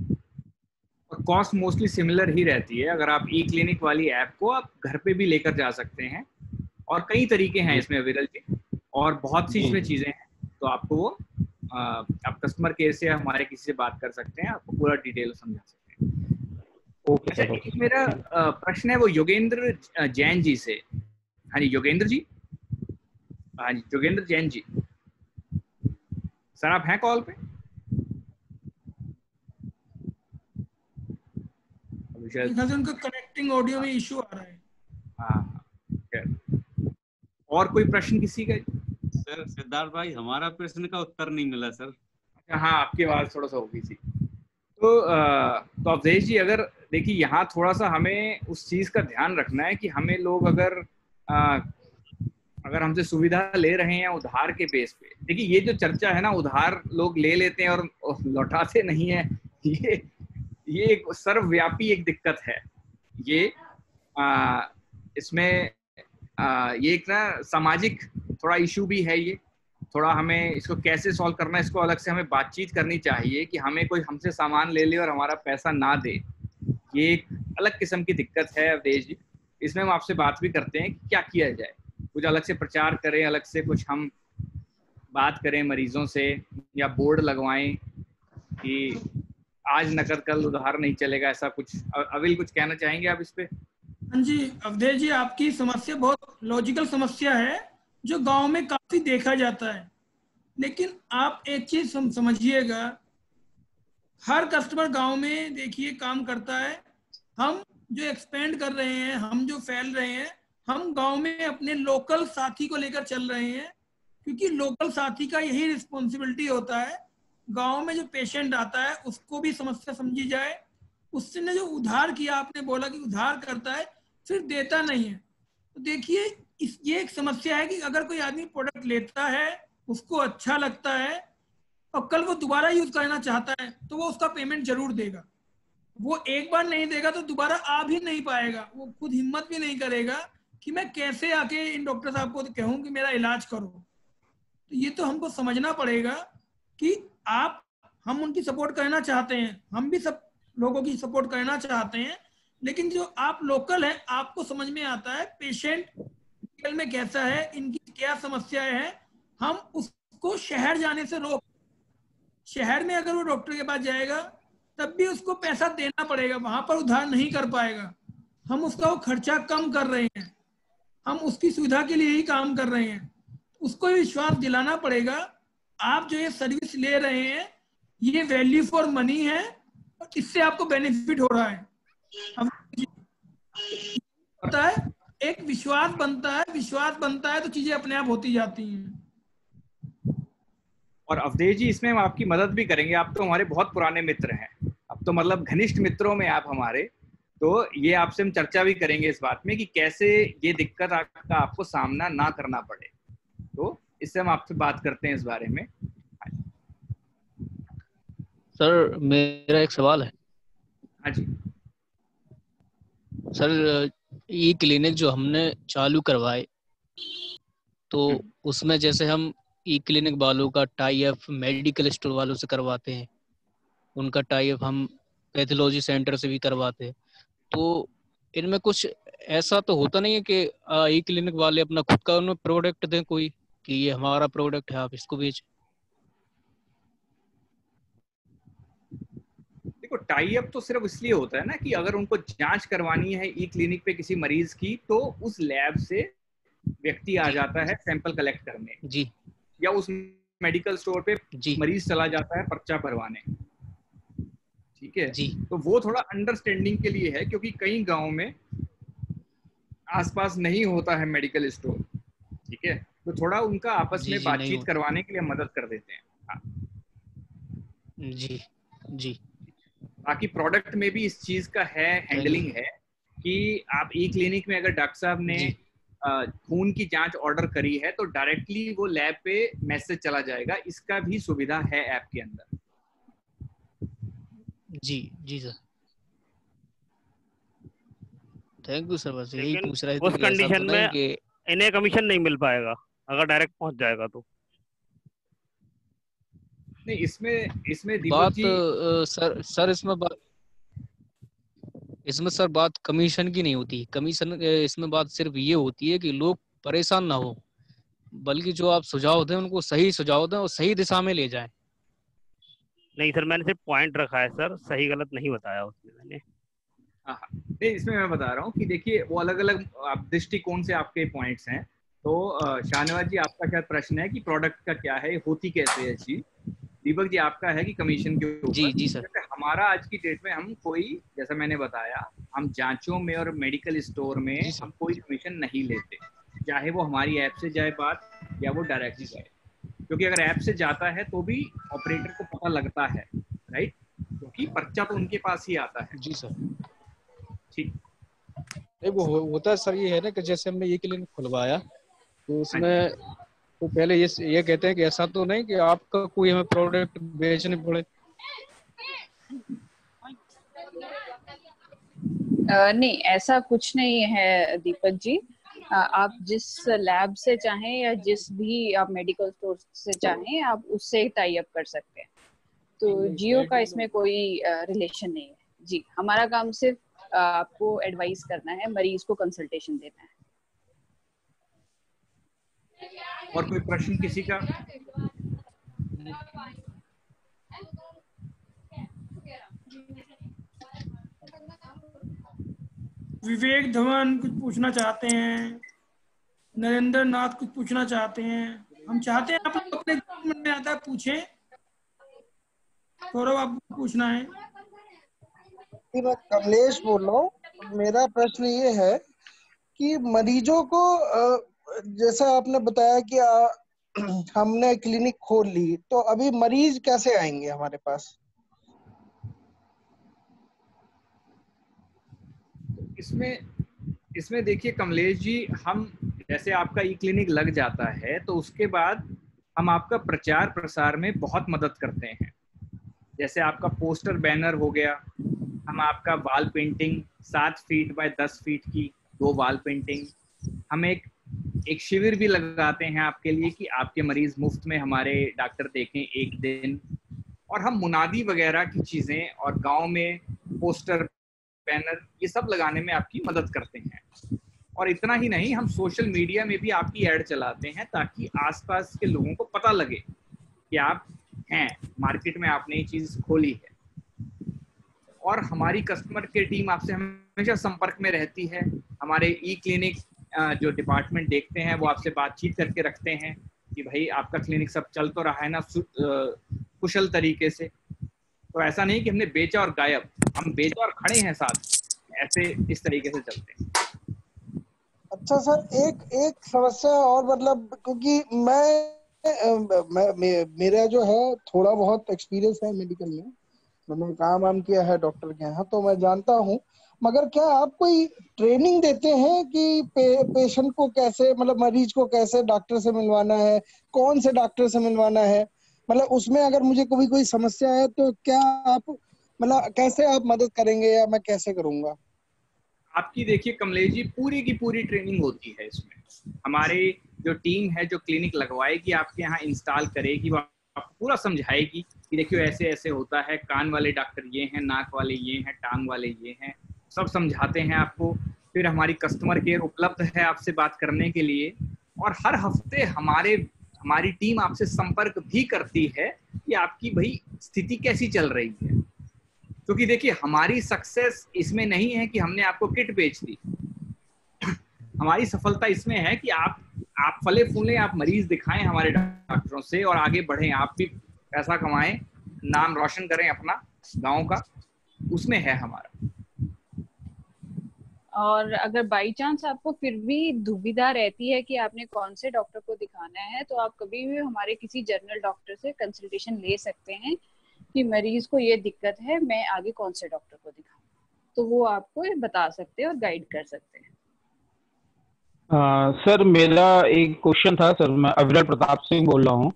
और कॉस्ट मोस्टली सिमिलर ही रहती है। अगर आप ई क्लिनिक वाली ऐप को आप घर पे भी लेकर जा सकते हैं, और कई तरीके हैं इसमें अवेलेबल के, और बहुत सी इसमें चीजें हैं, तो आपको वो आप कस्टमर केयर से हमारे किसी से बात कर सकते हैं, आपको पूरा डिटेल समझा सकते हैं। ओके अच्छा, सर। एक मेरा अ, प्रश्न है वो योगेंद्र अ, जैन जी से। हाँ जी योगेंद्र जी। हाँ जी योगेंद्र जैन जी, सर आप हैं कॉल पे? अभी शायद उनका कनेक्टिंग ऑडियो में इशू आ रहा है। हाँ, खैर। और कोई प्रश्न किसी का? सर सिद्धार्थ भाई, हमारा प्रश्न का उत्तर नहीं मिला सर। हाँ, आपकी आवाज थोड़ा सा होगी थी। तो अ, तो अवधेश जी, अगर देखिए यहाँ थोड़ा सा हमें उस चीज का ध्यान रखना है कि हमें लोग अगर आ, अगर हमसे सुविधा ले रहे हैं उधार के बेस पे, देखिए ये जो चर्चा है ना, उधार लोग ले लेते हैं और लौटाते नहीं है, ये ये एक सर्वव्यापी एक दिक्कत है। ये आ, इसमें आ, ये एक ना सामाजिक थोड़ा इशू भी है। ये थोड़ा हमें इसको कैसे सॉल्व करना है, इसको अलग से हमें बातचीत करनी चाहिए कि हमें कोई हमसे सामान ले ले और हमारा पैसा ना दे। ये एक अलग किस्म की दिक्कत है अवधेश जी। इसमें हम आपसे बात भी करते हैं कि क्या किया जाए, कुछ अलग से प्रचार करें, अलग से कुछ हम बात करें मरीजों से, या बोर्ड लगवाएं कि आज नकद कल उधार नहीं चलेगा, ऐसा कुछ। अविल कुछ कहना चाहेंगे आप इस पे? हाँ जी अवधेश जी, आपकी समस्या बहुत लॉजिकल समस्या है जो गांव में काफी देखा जाता है। लेकिन आप एक चीज सम, समझिएगा, हर कस्टमर गांव में देखिए काम करता है। हम जो एक्सपेंड कर रहे हैं, हम जो फैल रहे हैं, हम गांव में अपने लोकल साथी को लेकर चल रहे हैं, क्योंकि लोकल साथी का यही रिस्पॉन्सिबिलिटी होता है। गांव में जो पेशेंट आता है उसको भी समस्या समझी जाए, उससे ने जो उधार किया, आपने बोला कि उधार करता है फिर देता नहीं है, तो देखिए इस ये एक समस्या है कि अगर कोई आदमी प्रोडक्ट लेता है, उसको अच्छा लगता है और कल वो दोबारा यूज करना चाहता है, तो वो उसका पेमेंट जरूर देगा। वो एक बार नहीं देगा तो दोबारा आ भी नहीं पाएगा, वो खुद हिम्मत भी नहीं करेगा कि मैं कैसे आके इन डॉक्टर साहब को कहूँ कि मेरा इलाज करो। तो ये तो हमको समझना पड़ेगा कि आप हम उनकी सपोर्ट करना चाहते हैं, हम भी सब लोगों की सपोर्ट करना चाहते हैं, लेकिन जो आप लोकल हैं आपको समझ में आता है पेशेंट मेडिकल में कैसा है, इनकी क्या समस्याएं हैं, हम उसको शहर जाने से रोक। शहर में अगर वो डॉक्टर के पास जाएगा तब भी उसको पैसा देना पड़ेगा, वहां पर उधार नहीं कर पाएगा। हम उसका वो खर्चा कम कर रहे हैं, हम उसकी सुविधा के लिए ही काम कर रहे हैं, उसको विश्वास दिलाना पड़ेगा। आप जो ये सर्विस ले रहे हैं ये वैल्यू फॉर मनी है और इससे आपको बेनिफिट हो रहा है। होता है एक विश्वास बनता है, विश्वास बनता है तो चीजें अपने आप होती जाती हैं। और अवधेश जी, इसमें हम आपकी मदद भी करेंगे। आप तो हमारे बहुत पुराने मित्र हैं, अब तो मतलब घनिष्ठ मित्रों में आप हमारे, तो ये आपसे हम चर्चा भी करेंगे इस बात में कि कैसे ये दिक्कत का आपको सामना ना करना पड़े। तो इससे हम आपसे बात करते हैं इस बारे में। सर मेरा एक सवाल है। हाँ जी सर, ई क्लिनिक जो हमने चालू करवाए तो उसमें जैसे हम ई क्लिनिक वालों का टाई अप मेडिकल स्टोर वालों से करवाते हैं, उनका टाई अप हम पैथोलॉजी सेंटर से भी करवाते हैं, तो इनमें कुछ ऐसा तो होता नहीं है कि ई क्लिनिक वाले अपना खुद का उनमें प्रोडक्ट दें कोई कि ये हमारा प्रोडक्ट है आप इसको बेच? देखो, टाई अप तो सिर्फ इसलिए होता है ना कि अगर उनको जांच करवानी है ई क्लिनिक पे किसी मरीज की, तो उस लैब से व्यक्ति आ जाता है सैंपल कलेक्ट करने जी, या उस मेडिकल स्टोर पे मरीज चला जाता है पर्चा भरवाने। ठीक है जी। तो वो थोड़ा अंडरस्टैंडिंग के लिए है, क्योंकि कई गांव में आसपास नहीं होता है मेडिकल स्टोर। ठीक है, तो थोड़ा उनका आपस जी, में जी, बातचीत करवाने के लिए मदद कर देते हैं। हाँ। जी जी। बाकी प्रोडक्ट में भी इस चीज का है, हैंडलिंग है कि आप ई क्लिनिक में अगर डॉक्टर साहब ने खून की जांच ऑर्डर करी है तो डायरेक्टली वो लैब पे मैसेज चला जाएगा, इसका भी सुविधा है ऐप के अंदर। जी जी सर, थैंक यू सर। बस यही पूछ रहे थे उस कंडीशन में कि इन्हें कमीशन नहीं मिल पाएगा अगर डायरेक्ट पहुंच जाएगा तो। नहीं, इसमें इसमें बात आ, सर सर इसमें बात इसमें सर बात कमीशन की नहीं होती। कमीशन इसमें बात सिर्फ ये होती है कि लोग परेशान ना हो, बल्कि जो आप सुझाव दें उनको सही सुझाव दें और सही दिशा में ले जाएं। नहीं सर, मैंने सिर्फ पॉइंट रखा है सर, सही गलत नहीं बताया उसमें मैंने। हाँ हाँ, नहीं इसमें मैं बता रहा हूँ कि देखिए वो अलग अलग दृष्टिकोण से आपके पॉइंट्स हैं। तो शाहनवाज जी आपका क्या प्रश्न है कि प्रोडक्ट का क्या है, होती कैसे है चीज। दीपक जी आपका है कि कमीशन के ऊपर। जी जी सर। हमारा आज की डेट में हम कोई, जैसा मैंने बताया, हम जांचों में और मेडिकल स्टोर में हम कोई कमीशन नहीं लेते, चाहे वो हमारी ऐप से जाए बात या वो डायरेक्टली जाए। क्योंकि अगर ऐप से जाता है तो भी ऑपरेटर को पता लगता है, राइट, क्योंकि पर्चा तो उनके पास ही आता है। जी सर। ठीक, नहीं वो होता है सर, ये है ना कि जैसे हमने ये क्लिनिक खुलवाया तो उसमें तो पहले ये ये कहते हैं कि ऐसा तो नहीं कि आपका कोई हमें प्रोडक्ट बेचने पड़े। आ, नहीं ऐसा कुछ नहीं है दीपक जी। आ, आप जिस लैब से चाहें या जिस भी आप मेडिकल स्टोर से चाहें आप उससे टाई अप कर सकते हैं। तो जियो का इसमें कोई रिलेशन नहीं है जी। हमारा काम सिर्फ आपको एडवाइस करना है, मरीज को कंसल्टेशन देना है। और कोई प्रश्न किसी का? विवेक धवन कुछ पूछना चाहते हैं, नरेंद्र नाथ कुछ पूछना चाहते हैं। हम चाहते हैं आप लोग अपने मन में आता है पूछें। गौरव आपको पूछना है? मैं कमलेश बोल रहा हूँ। मेरा प्रश्न ये है कि मरीजों को जैसा आपने बताया कि आ, हमने क्लिनिक खोल ली, तो अभी मरीज कैसे आएंगे हमारे पास? इसमें इसमें देखिए कमलेश जी, हम जैसे आपका ई क्लिनिक लग जाता है तो उसके बाद हम आपका प्रचार प्रसार में बहुत मदद करते हैं। जैसे आपका पोस्टर बैनर हो गया, हम आपका वाल पेंटिंग सात फीट बाय दस फीट की दो वाल पेंटिंग, हम एक एक शिविर भी लगाते हैं आपके लिए कि आपके मरीज मुफ्त में हमारे डॉक्टर देखें एक दिन। और हम मुनादी वगैरह की चीजें और गांव में पोस्टर बैनर ये सब लगाने में आपकी मदद करते हैं। और इतना ही नहीं, हम सोशल मीडिया में भी आपकी ऐड चलाते हैं ताकि आसपास के लोगों को पता लगे कि आप हैं, मार्केट में आपने ये चीज खोली है। और हमारी कस्टमर केयर टीम आपसे हमेशा संपर्क में रहती है। हमारे ई क्लिनिक जो डिपार्टमेंट देखते हैं वो आपसे बातचीत करके रखते हैं कि भाई आपका क्लिनिक सब चल तो रहा है ना कुशल तरीके से। तो ऐसा नहीं कि हमने बेचा और गायब, हम बेचा और खड़े हैं साथ, ऐसे इस तरीके से चलते हैं। अच्छा सर, एक एक समस्या और, मतलब क्योंकि मैं, मैं मे, मेरा जो है थोड़ा बहुत एक्सपीरियंस है मेडिकल में, मैंने काम वाम किया है डॉक्टर के यहाँ, तो मैं जानता हूँ। मगर क्या आप कोई ट्रेनिंग देते हैं कि पे, पेशेंट को कैसे, मतलब मरीज को कैसे डॉक्टर से मिलवाना है, कौन से डॉक्टर से मिलवाना है? मतलब उसमें अगर मुझे कोई कोई समस्या है तो क्या आप, मतलब कैसे आप मदद करेंगे या मैं कैसे करूंगा? आपकी देखिए कमलेश जी, पूरी की पूरी ट्रेनिंग होती है इसमें। हमारे जो टीम है जो क्लिनिक लगवाएगी आपके यहाँ, इंस्टॉल करेगी, वो आपको पूरा समझाएगी कि देखियो ऐसे ऐसे होता है, कान वाले डॉक्टर ये हैं, नाक वाले ये हैं, टांग वाले ये हैं, सब समझाते हैं आपको। फिर हमारी कस्टमर केयर उपलब्ध है आपसे बात करने के लिए। और हर हफ्ते हमारे हमारी टीम आपसे संपर्क भी करती है कि आपकी भाई स्थिति कैसी चल रही है। क्योंकि देखिए हमारी सक्सेस इसमें नहीं है कि हमने आपको किट बेच दी, हमारी सफलता इसमें है कि आप आप फले फूले, आप मरीज दिखाएं हमारे डॉक्टरों से और आगे बढ़ें, आप भी पैसा कमाएं, नाम रोशन करें अपना गांव का, उसमें है हमारा। और अगर बाई चांस आपको फिर भी दुविधा रहती है कि आपने कौन से डॉक्टर को दिखाना है, तो आप कभी भी हमारे किसी जनरल डॉक्टर से कंसल्टेशन ले सकते हैं कि मरीज को ये दिक्कत है, मैं आगे कौन से डॉक्टर को दिखाऊं। तो वो आपको बता सकते हैं और गाइड कर सकते हैं। आ, सर मेरा एक क्वेश्चन था सर, मैं अविरल प्रताप सिंह बोल रहा हूँ।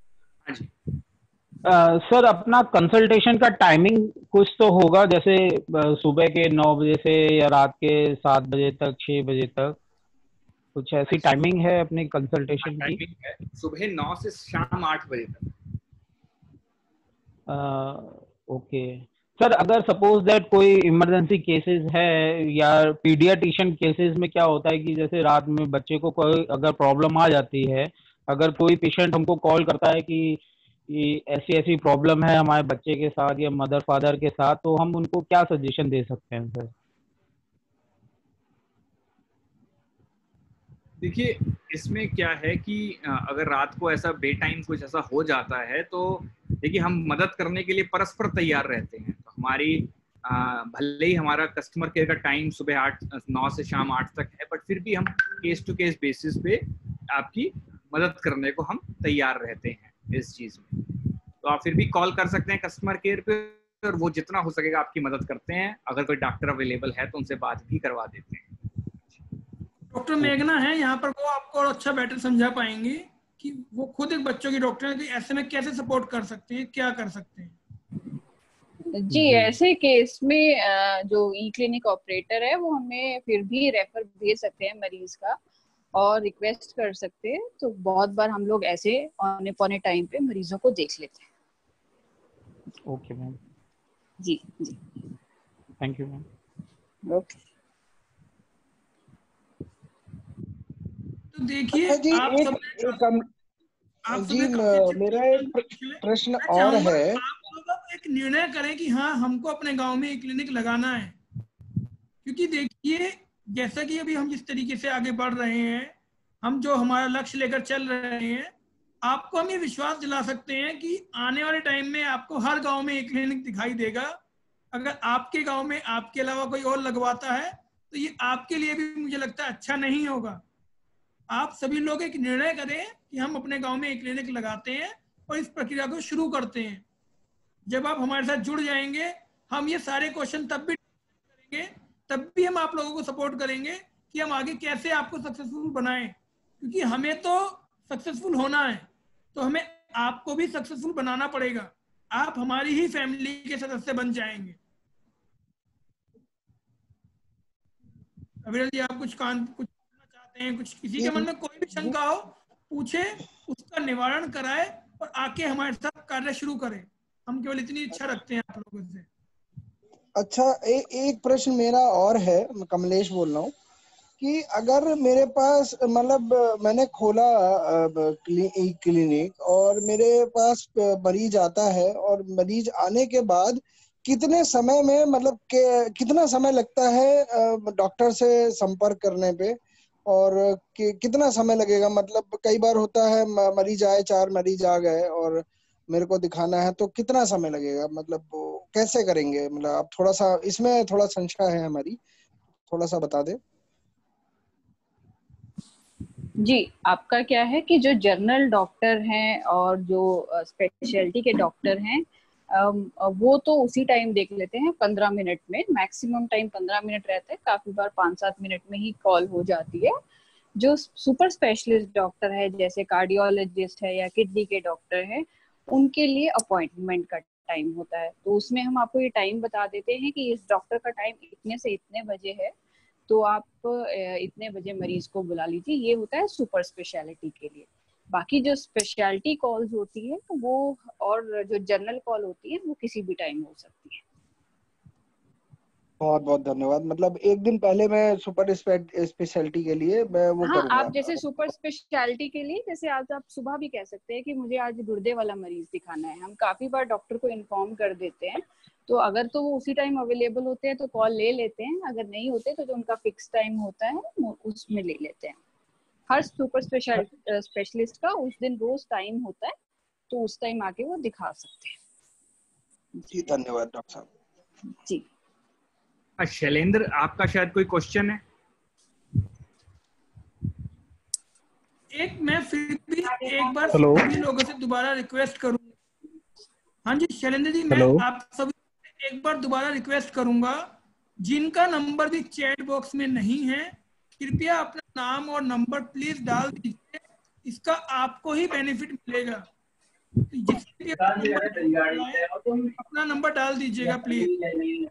सर अपना कंसल्टेशन का टाइमिंग कुछ तो होगा, जैसे सुबह के नौ बजे से या रात के सात बजे तक, छह बजे तक, कुछ ऐसी टाइमिंग है अपनी कंसल्टेशन की? है सुबह नौ से शाम आठ बजे तक। ओके सर, अगर सपोज दैट कोई इमरजेंसी केसेस है या पीडियाट्रिशियन केसेस में क्या होता है कि जैसे रात में बच्चे को कोई अगर प्रॉब्लम आ जाती है, अगर कोई पेशेंट हमको कॉल करता है कि ऐसी ऐसी प्रॉब्लम है हमारे बच्चे के साथ या मदर फादर के साथ, तो हम उनको क्या सजेशन दे सकते हैं सर? देखिए इसमें क्या है कि अगर रात को ऐसा बे टाइम कुछ ऐसा हो जाता है तो देखिए हम मदद करने के लिए परस्पर तैयार रहते हैं। तो हमारी भले ही हमारा कस्टमर केयर का टाइम सुबह आठ नौ से शाम आठ तक है, बट फिर भी हम केस टू केस बेसिस पे आपकी मदद करने को हम तैयार रहते हैं इस चीज़ में। तो आप फिर भी कॉल कर सकते हैं कस्टमर केयर पे और वो जितना हो सकेगा आपकी मदद करते हैं। अगर कोई डॉक्टर अवेलेबल है तो उनसे बात भी करवा देते हैं। डॉक्टर मेघना है यहाँ पर, वो आपको और अच्छा बेटर समझा पाएंगे कि वो खुद एक बच्चों की डॉक्टर है, कि ऐसे में कैसे सपोर्ट कर सकते हैं, क्या कर सकते हैं। जी, ऐसे केस में जो ई क्लिनिक ऑपरेटर है वो हमें फिर भी रेफर भेज सकते हैं मरीज का और रिक्वेस्ट कर सकते हैं। तो बहुत बार हम लोग ऐसे ऑन पौने टाइम पे मरीजों को देख लेते हैं। Okay ma'am. जी जी, थैंक यू मैम। ओके। तो देखिए अच्छा जी, आप एक, सब एक हम, आप जी मेरा एक प्रश्न मैं और चाहूंगा है। आप लोग एक निर्णय करें कि हाँ हमको अपने गांव में एक क्लिनिक लगाना है, क्योंकि देखिए जैसा कि अभी हम जिस तरीके से आगे बढ़ रहे हैं, हम जो हमारा लक्ष्य लेकर चल रहे हैं, आपको हम ये विश्वास दिला सकते हैं कि आने वाले टाइम में आपको हर गांव में एक क्लिनिक दिखाई देगा। अगर आपके गांव में आपके अलावा कोई और लगवाता है तो ये आपके लिए भी मुझे लगता है अच्छा नहीं होगा। आप सभी लोग एक निर्णय करें कि हम अपने गांव में एक क्लिनिक लगाते हैं और इस प्रक्रिया को शुरू करते हैं। जब आप हमारे साथ जुड़ जाएंगे, हम ये सारे क्वेश्चन तब भी करेंगे, तब भी हम आप लोगों को सपोर्ट करेंगे कि हम आगे कैसे आपको सक्सेसफुल बनाएं, क्योंकि हमें तो सक्सेसफुल होना है, तो हमें आपको भी सक्सेसफुल बनाना पड़ेगा। आप हमारी ही फैमिली के सदस्य बन जाएंगे। अविरल जी, आप कुछ कान कुछ चाहते हैं? कुछ किसी के मन में कोई भी शंका हो पूछे, उसका निवारण कराए और आके हमारे साथ कार्य शुरू करें। हम केवल इतनी इच्छा रखते हैं आप लोगों से। अच्छा, ए, एक प्रश्न मेरा और है, मैं कमलेश बोल रहा हूँ कि अगर मेरे पास मतलब मैंने खोला क्लिनिक क्लि, और मेरे पास मरीज आता है और मरीज आने के बाद कितने समय में मतलब के, कितना समय लगता है डॉक्टर से संपर्क करने पे, और कि, कितना समय लगेगा? मतलब कई बार होता है मरीज आए, चार मरीज आ गए और मेरे को दिखाना है, तो कितना समय लगेगा? मतलब वो कैसे करेंगे? मतलब आप थोड़ा सा इसमें थोड़ा संशय है हमारी, थोड़ा सा बता दे। जी, आपका क्या है कि जो जनरल डॉक्टर हैं और जो स्पेशलिटी के डॉक्टर हैं वो तो उसी टाइम देख लेते हैं, पंद्रह मिनट में, मैक्सिमम टाइम पंद्रह मिनट रहता है, काफी बार पाँच सात मिनट में ही कॉल हो जाती है। जो सुपर स्पेशलिस्ट डॉक्टर है जैसे कार्डियोलॉजिस्ट है या किडनी के डॉक्टर है, उनके लिए अपॉइंटमेंट का टाइम होता है। तो उसमें हम आपको ये टाइम बता देते हैं कि इस डॉक्टर का टाइम इतने से इतने बजे है, तो आप इतने बजे मरीज को बुला लीजिए। ये होता है सुपर स्पेशलिटी के लिए। बाकी जो स्पेशलिटी कॉल्स होती है तो वो, और जो जनरल कॉल होती है वो किसी भी टाइम हो सकती है। बहुत बहुत धन्यवाद। मतलब एक दिन पहले मैं सुपर स्पेशलिटी के लिए मैं वो हाँ, करूंगा। आप जैसे सुपर स्पेशलिटी के लिए, जैसे आज आप सुबह भी कह सकते हैं कि मुझे आज गुर्दे वाला मरीज दिखाना है, हम काफी बार डॉक्टर को इन्फॉर्म कर देते हैं। तो अगर तो वो उसी टाइम अवेलेबल होते हैं तो कॉल ले लेते हैं, अगर नहीं होते तो जो उनका फिक्स टाइम होता है उसमें ले लेते हैं। हर सुपर स्पेशल स्पेशलिस्ट का उस दिन रोज टाइम होता है, तो उस टाइम आके वो दिखा सकते हैं। जी धन्यवाद डॉक्टर साहब। जी शैलेंद्र, आपका शायद कोई क्वेश्चन है? एक मैं फिर भी एक बार सभी लोगों से दोबारा रिक्वेस्ट करूंगा। हाँ जी शैलेंद्र जी, मैं आप सभी एक बार दोबारा रिक्वेस्ट करूंगा, जिनका नंबर भी चैट बॉक्स में नहीं है, कृपया अपना नाम और नंबर प्लीज डाल दीजिए। इसका आपको ही बेनिफिट मिलेगा। जिसके भी अपना नंबर डाल दीजिएगा प्लीज।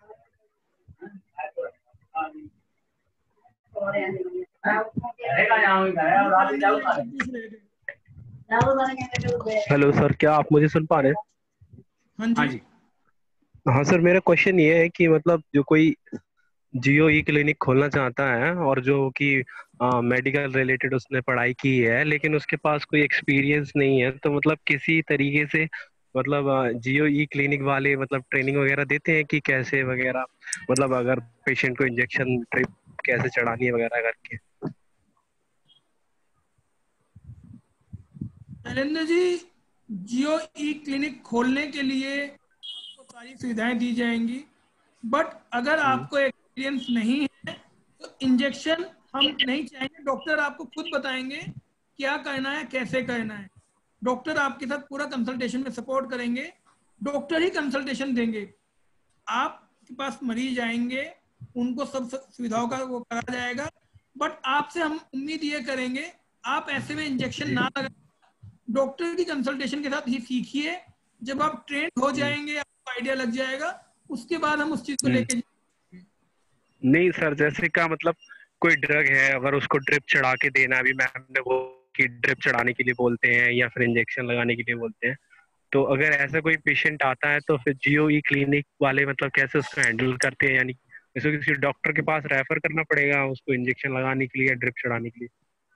हेलो सर, क्या आप मुझे सुन पा रहे हैं? हाँ जी। हाँ सर, मेरा क्वेश्चन ये है कि मतलब जो कोई जियो ई क्लिनिक खोलना चाहता है और जो कि मेडिकल रिलेटेड उसने पढ़ाई की है, लेकिन उसके पास कोई एक्सपीरियंस नहीं है, तो मतलब किसी तरीके से मतलब जियो ई क्लिनिक वाले मतलब ट्रेनिंग वगैरह देते हैं कि कैसे वगैरह, मतलब अगर पेशेंट को इंजेक्शन ट्रिप कैसे चढ़ानी है वगैरह करके? शैलेंद्र जी, जियो ई क्लिनिक खोलने के लिए तो सारी सुविधाएं दी जाएंगी, बट अगर आपको एक्सपीरियंस नहीं है तो इंजेक्शन हम नहीं चाहेंगे। डॉक्टर आपको खुद बताएंगे क्या करना है, कैसे करना है। डॉक्टर आपके साथ पूरा कंसल्टेशन में सपोर्ट करेंगे, डॉक्टर ही कंसल्टेशन देंगे। आपके पास मरीज आएंगे, उनको सब सुविधाओं का वो करा जाएगा, बट आपसे हम उम्मीद ये करेंगे आप ऐसे में इंजेक्शन ना लगाएं, डॉक्टर की कंसल्टेशन के साथ ही सीखिए। जब आप ट्रेन हो जाएंगे, आपको आइडिया लग जाएगा, उसके बाद हम उस चीज को लेके। नहीं सर, जैसे का मतलब कोई ड्रग है, अगर उसको ड्रिप चढ़ा के देना, अभी मैम ने वो कि ड्रिप चढ़ाने के लिए बोलते हैं या फिर इंजेक्शन लगाने के लिए बोलते हैं, तो अगर ऐसा कोई पेशेंट आता है तो फिर जियो ई क्लिनिक वाले मतलब कैसे उसको हैंडल करते हैं? यानी इसको किसी डॉक्टर के पास रेफर करना पड़ेगा उसको इंजेक्शन लगाने के लिए या ड्रिप चढ़ाने के लिए?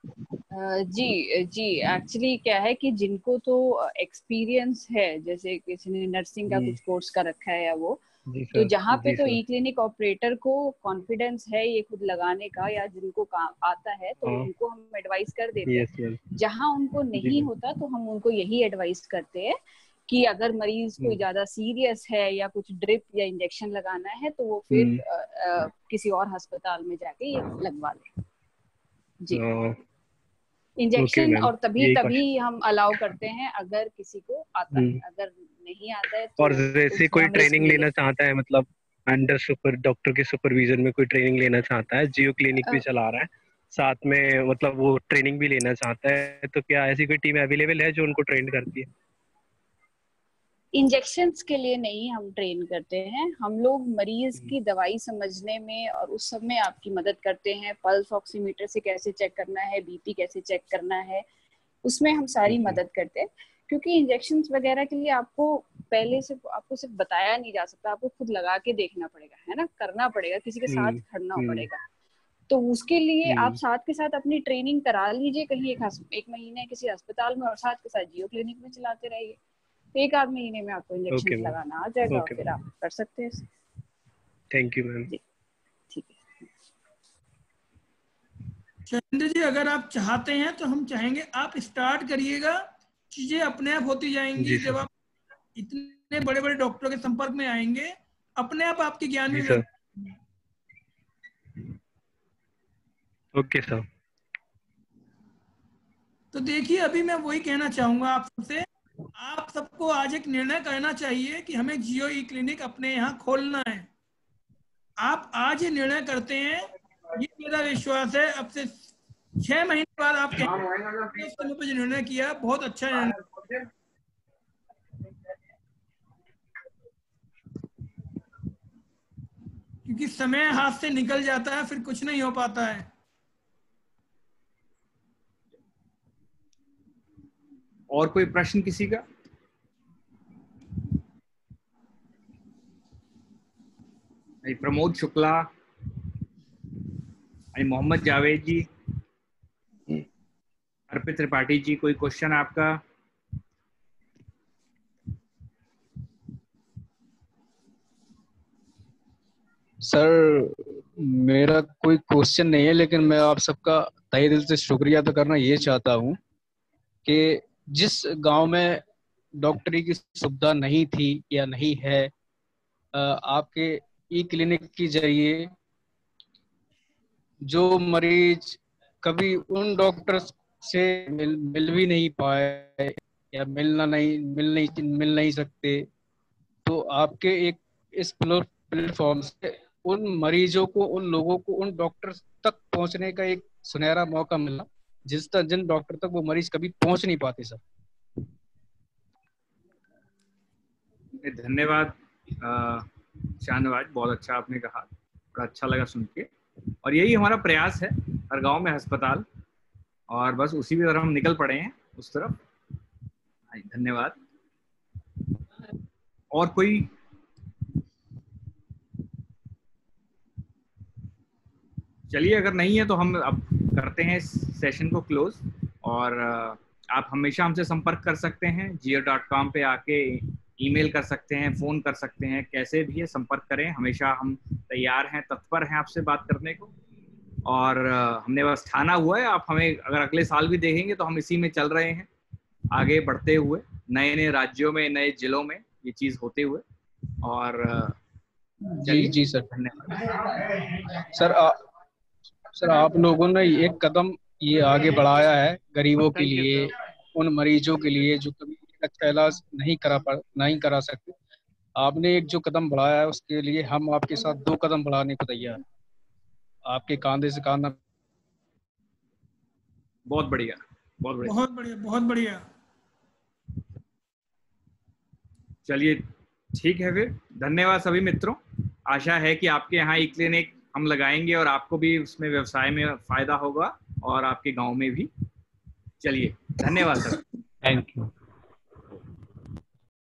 जी जी, एक्चुअली क्या है कि जिनको तो एक्सपीरियंस है, जैसे किसी ने नर्सिंग का कुछ कोर्स कर रखा है या वो, तो जहाँ पे तो ई क्लिनिक ऑपरेटर को कॉन्फिडेंस है ये खुद लगाने का, या जिनको काम आता है तो हाँ। उनको हम एडवाइस कर देते हैं। जहाँ उनको नहीं होता तो हम उनको यही एडवाइस करते हैं कि अगर मरीज कोई ज्यादा सीरियस है या कुछ ड्रिप या इंजेक्शन लगाना है तो वो फिर आ, आ, किसी और अस्पताल में जाके ये लगवा ले। जी, इंजेक्शन और तभी तभी हम अलाउ करते हैं अगर किसी को आता है, अगर नहीं आता है तो। और जैसे कोई ट्रेनिंग लेना चाहता है, मतलब अंडर सुपर डॉक्टर के सुपरविजन में कोई ट्रेनिंग लेना चाहता है, जियो क्लिनिक भी चला रहा है साथ में, मतलब वो ट्रेनिंग भी लेना चाहता है, तो क्या ऐसी कोई टीम अवेलेबल है जो उनको ट्रेन करती है? इंजेक्शंस के लिए नहीं हम ट्रेन करते हैं, हम लोग मरीज की दवाई समझने में और उस सब में आपकी मदद करते हैं। पल्स ऑक्सीमीटर से कैसे चेक करना है, बीपी कैसे चेक करना है, उसमें हम सारी मदद करते हैं। क्योंकि इंजेक्शंस वगैरह के लिए आपको पहले से आपको सिर्फ बताया नहीं जा सकता, आपको खुद लगा के देखना पड़ेगा, है ना, करना पड़ेगा, किसी के साथ खड़ना पड़ेगा। तो उसके लिए आप साथ के साथ अपनी ट्रेनिंग करा लीजिए कहीं एक एक महीने किसी अस्पताल में, और साथ के साथ जियो क्लिनिक में चलाते रहिए। एक आध महीने में आपको इंजेक्शन okay, लगाना आ जाएगा okay, फिर आप कर सकते हैं। Thank you ma'am. ठीक है शैलेंद्र जी, अगर आप चाहते हैं तो हम चाहेंगे आप स्टार्ट करिएगा, चीजें अपने आप होती जाएंगी। जब आप इतने बड़े बड़े डॉक्टरों के संपर्क में आएंगे, अपने आप आपके ज्ञान में सर। Okay sir. तो देखिए, अभी मैं वही कहना चाहूंगा आप सबसे, आप सबको आज एक निर्णय करना चाहिए कि हमें जियो ई क्लिनिक अपने यहाँ खोलना है। आप आज ये निर्णय करते हैं, ये मेरा विश्वास है, अब से छह महीने बाद आप कहेंगे उस समय पे जो निर्णय किया बहुत अच्छा निर्णय, क्योंकि समय हाथ से निकल जाता है, फिर कुछ नहीं हो पाता है। और कोई प्रश्न किसी का? प्रमोद शुक्ला, मोहम्मद जावेद जी, अर्पित त्रिपाठी जी, कोई क्वेश्चन आपका? सर मेरा कोई क्वेश्चन नहीं है, लेकिन मैं आप सबका तहे दिल से शुक्रिया तो करना ये चाहता हूँ कि जिस गांव में डॉक्टरी की सुविधा नहीं थी या नहीं है, आपके ई क्लिनिक के जरिए जो मरीज कभी उन डॉक्टर से मिल मिल भी नहीं पाए या मिलना नहीं मिल नहीं मिल नहीं सकते, तो आपके एक इस प्लेटफॉर्म से उन मरीजों को, उन लोगों को उन डॉक्टर तक पहुंचने का एक सुनहरा मौका मिला, जिस तक जिन डॉक्टर तक वो मरीज कभी पहुंच नहीं पाते। सर धन्यवाद शाहनवाज, बहुत अच्छा आपने कहा, बड़ा अच्छा लगा सुन के। और यही हमारा प्रयास है, हर गांव में अस्पताल, और बस उसी की तरफ हम निकल पड़े हैं उस तरफ। धन्यवाद। और कोई? चलिए, अगर नहीं है तो हम अब करते हैं इस सेशन को क्लोज। और आप हमेशा हमसे संपर्क कर सकते हैं, जियो डॉट कॉम पे आके ईमेल कर सकते हैं, फ़ोन कर सकते हैं, कैसे भी है संपर्क करें, हमेशा हम तैयार हैं, तत्पर हैं आपसे बात करने को। और हमने बस ठाना हुआ है, आप हमें अगर अगले साल भी देखेंगे तो हम इसी में चल रहे हैं। आगे बढ़ते हुए नए नए राज्यों में, नए जिलों में ये चीज होते हुए। और जी जी सर, धन्यवाद सर। आ, सर आप लोगों ने एक कदम ये आगे बढ़ाया है गरीबों के लिए, उन मरीजों के लिए जो कभी अच्छा इलाज नहीं करा पा नहीं करा सकते। आपने एक जो कदम बढ़ाया है उसके लिए हम आपके साथ दो कदम बढ़ाने को तैयार हैं, आपके कांधे से कांधा। बहुत बढ़िया, बहुत बढ़िया, बहुत बढ़िया, बहुत बढ़िया। चलिए ठीक है, फिर धन्यवाद सभी मित्रों। आशा है कि आपके यहाँ ई क्लिनिक हम लगाएंगे और आपको भी उसमें व्यवसाय में फायदा होगा और आपके गांव में भी। चलिए धन्यवाद सर। Thank you.